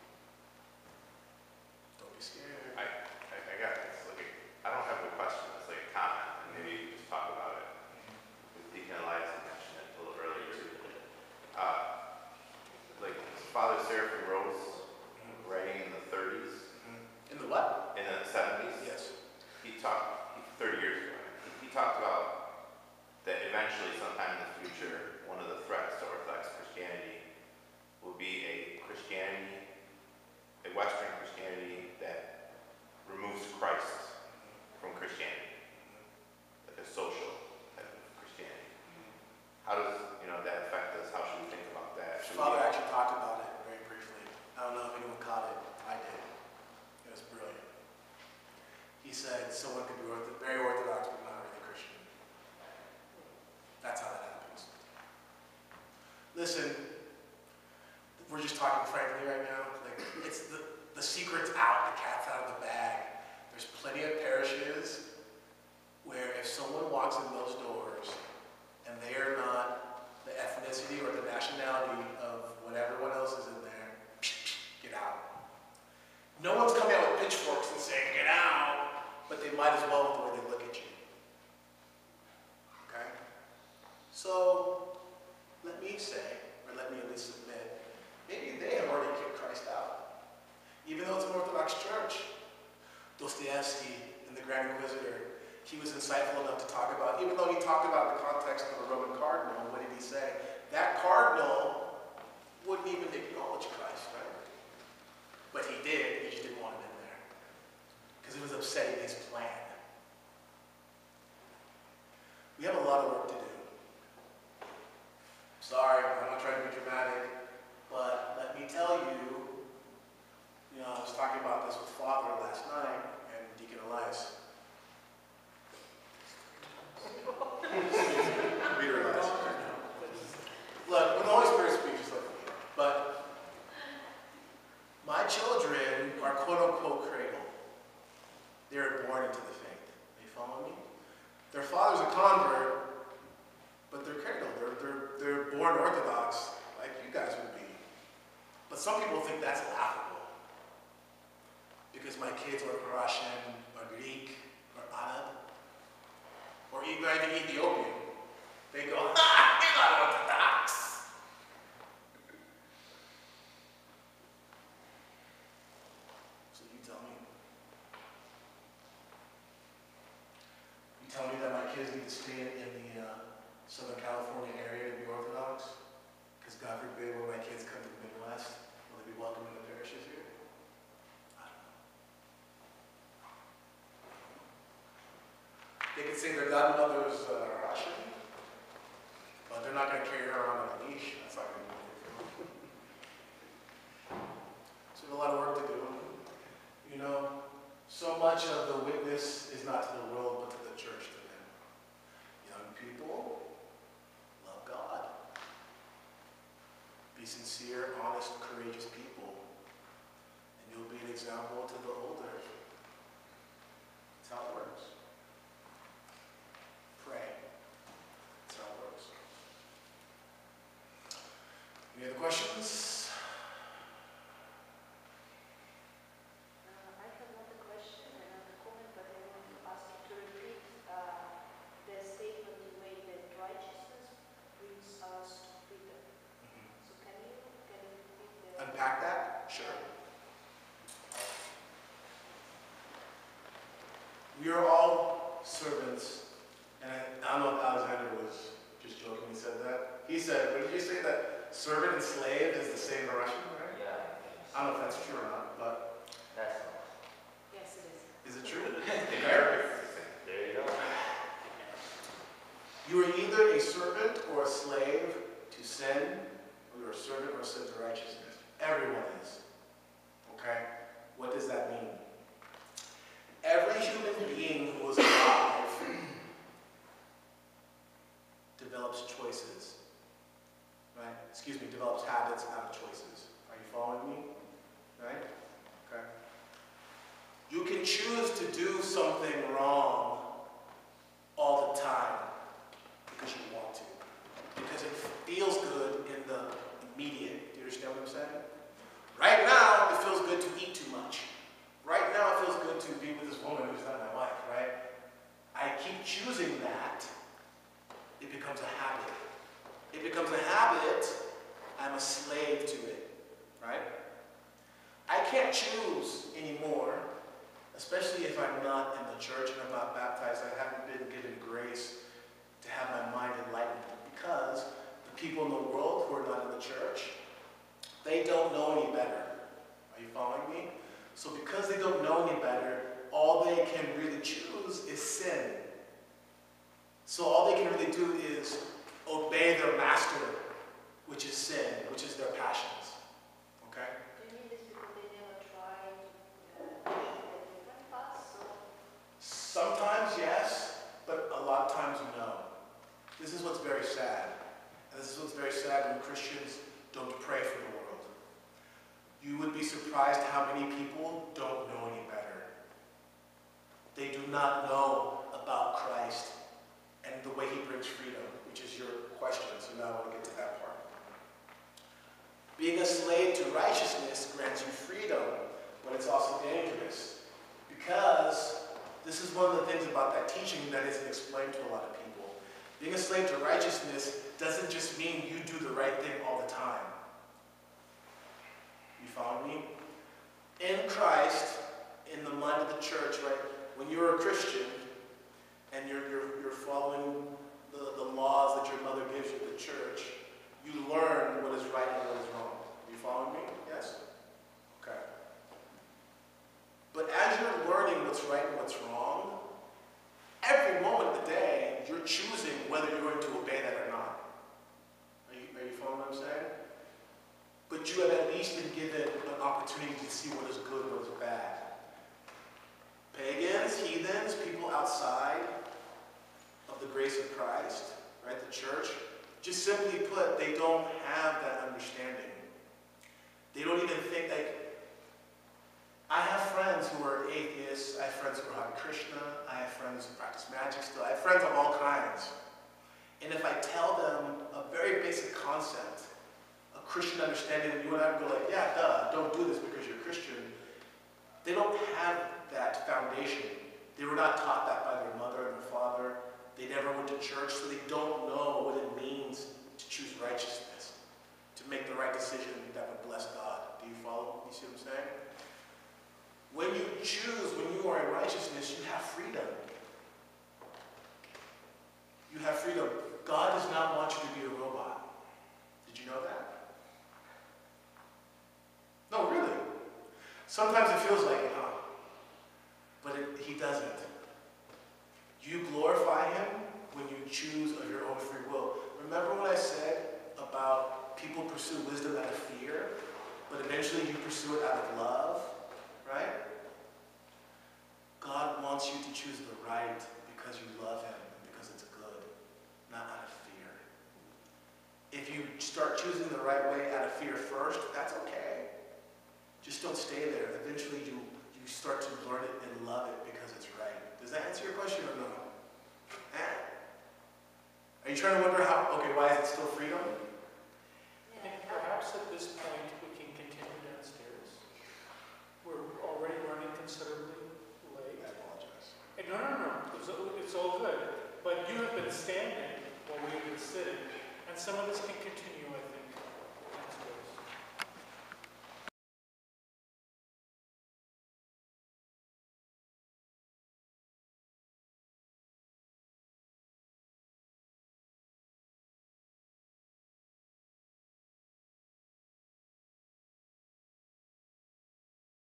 Don't be scared. I, I, I got this. Like, a, I don't have a question. It's like a comment, and maybe you can just talk about it. With Deacon Elias mentioned it a little earlier too. Uh, like Father Seraphim Rose, writing in the thirties. In the what? In the seventies. Yes. He talked he, thirty years ago. He, he talked about that eventually, sometime in the future, one of the threats to Orthodox Christianity will be a Christianity, a Western Christianity that removes Christ from Christianity, like a social type of Christianity. How does you know that affect us? How should we think about that? Should Father we, actually talked about it very briefly. I don't know if anyone caught it. I did. It was brilliant. He said someone could be ortho very Orthodox but not really Christian. That's how that happens. Listen, we're just talking frankly right now. Like it's the, the secret's out, the cat's out of the bag. There's plenty of parishes where if someone walks in those doors and they are not the ethnicity or the nationality of what everyone else is in there, get out. No one's coming out with pitchforks and saying, get out, but they might as well with the way they look at you. Okay? So, let me say, or let me at least admit, maybe they have already kicked Christ out. Even though it's an Orthodox church, Dostoevsky in the Grand Inquisitor, he was insightful enough to talk about, even though he talked about the context of a Roman cardinal, what did he say? That cardinal wouldn't even acknowledge Christ, right? But he did, he just didn't want him in there. Because it was upsetting his plan. We have a lot of work to do. Sorry, I'm not trying to be dramatic, but let me tell you, you know, I was talking about this with Father last night. Their father's a convert, but they're cradled. They're, they're, they're born Orthodox, like you guys would be. But some people think that's laughable. Because my kids are Russian, or Greek, or Arab, or even Ethiopian. They go, ah, you're not Orthodox. So you tell me. You tell me that my kids need to stay in, in the uh, Southern California area to be Orthodox? Because God forbid when my kids come to the Midwest, will they be welcome in the parishes here? I don't know. They could say their godmother's uh, Russian, but they're not going to carry her around on a leash. That's not going to be good. So we have a lot of work to do. You know, so much of the witness is not to the world, but to the church, to them. Young people, love God. Be sincere, honest, courageous people. And you'll be an example to the older. That's how it works. Pray. That's how it works. Any other questions? Uh, I have not a question, another comment, but I want to ask you to repeat uh, the statement you made that righteousness brings us to freedom. So can you can you repeat the? Unpack that? Sure. We are all servants, and I, I don't know if Alexander was just joking when he said that. He said, what did you say, that servant and slave is the same in Russian, right? Yeah. I don't know if that's true or not, but That's Yes, it is. is it true? In Arabic, it's the same. there you go. You are either a servant or a slave to sin, or you're a servant or a slave to righteousness. Everyone is. Okay? What does that mean? Every human being who is alive develops choices. Right? Excuse me, develops habits out of choices. Are you following me? Right? Okay. You can choose to do something wrong all the time because you want to. Because it feels good in the immediate. Do you understand what I'm saying? Right now, it feels good to eat too much. Right now, it feels good to be with this woman who's not my wife, right? I keep choosing that. It becomes a habit. It becomes a habit. I'm a slave to it, right? I can't choose anymore, especially if I'm not in the church and I'm not baptized. I haven't been given grace to have my mind enlightened, because the people in the world who are not in the church, they don't know any better. Are you following me? So because they don't know any better, all they can really choose is sin. So all they can really do is obey their master, which is sin, which is their passions. Okay? Do you mean this because they never tried uh, the different paths? So Sometimes yes, but a lot of times no. This is what's very sad. And this is what's very sad when Christians don't pray for the world. You would be surprised how many people don't know any better. They do not know about Christ and the way he brings freedom, which is your question, so now I want to get to that part. Being a slave to righteousness grants you freedom, but it's also dangerous, because this is one of the things about that teaching that isn't explained to a lot of people. Being a slave to righteousness doesn't just mean you do the right thing all the time. You follow me? In Christ, in the mind of the church, right? When you're a Christian and you're, you're, you're following the, the laws that your mother gives you, the church, you learn what is right and what is wrong. You following me? Yes? Okay. But as you're learning what's right and what's wrong, every moment of the day, you're choosing whether you're going to obey that or not. Are you, are you following what I'm saying? But you have at least been given an opportunity to see what is good and what is bad. Pagans, heathens, people outside of the grace of Christ, right, the church, just simply put, they don't have that understanding. They don't even think, like, I have friends who are atheists, friends who are on Krishna. I have friends who practice magic still. I have friends of all kinds. And if I tell them a very basic concept, a Christian understanding, and you and I would go like, yeah, duh, don't do this because you're Christian. They don't have that foundation. They were not taught that by their mother and their father. They never went to church, so they don't know what it means to choose righteousness, to make the right decision that would bless God. Do you follow? You see what I'm saying? When you choose, when you are in righteousness, you have freedom. You have freedom. God does not want you to be a robot. Did you know that? No, really. Sometimes it feels like it, huh? But it, he doesn't. You glorify him when you choose of your own free will. Remember what I said about people pursue wisdom out of fear, but eventually you pursue it out of love, right? God wants you to choose the right because you love him and because it's good, not out of fear. If you start choosing the right way out of fear first, that's okay. Just don't stay there. Eventually you, you start to learn it and love it because it's right. Does that answer your question or no? Eh? Are you trying to wonder how, okay, why is it still freedom? I think perhaps at this point we can continue downstairs. We're already running considerably late. I apologize. Eh, No, no, no, it's, it's all good. But you have been standing while we have been sitting, and some of this can continue, I think.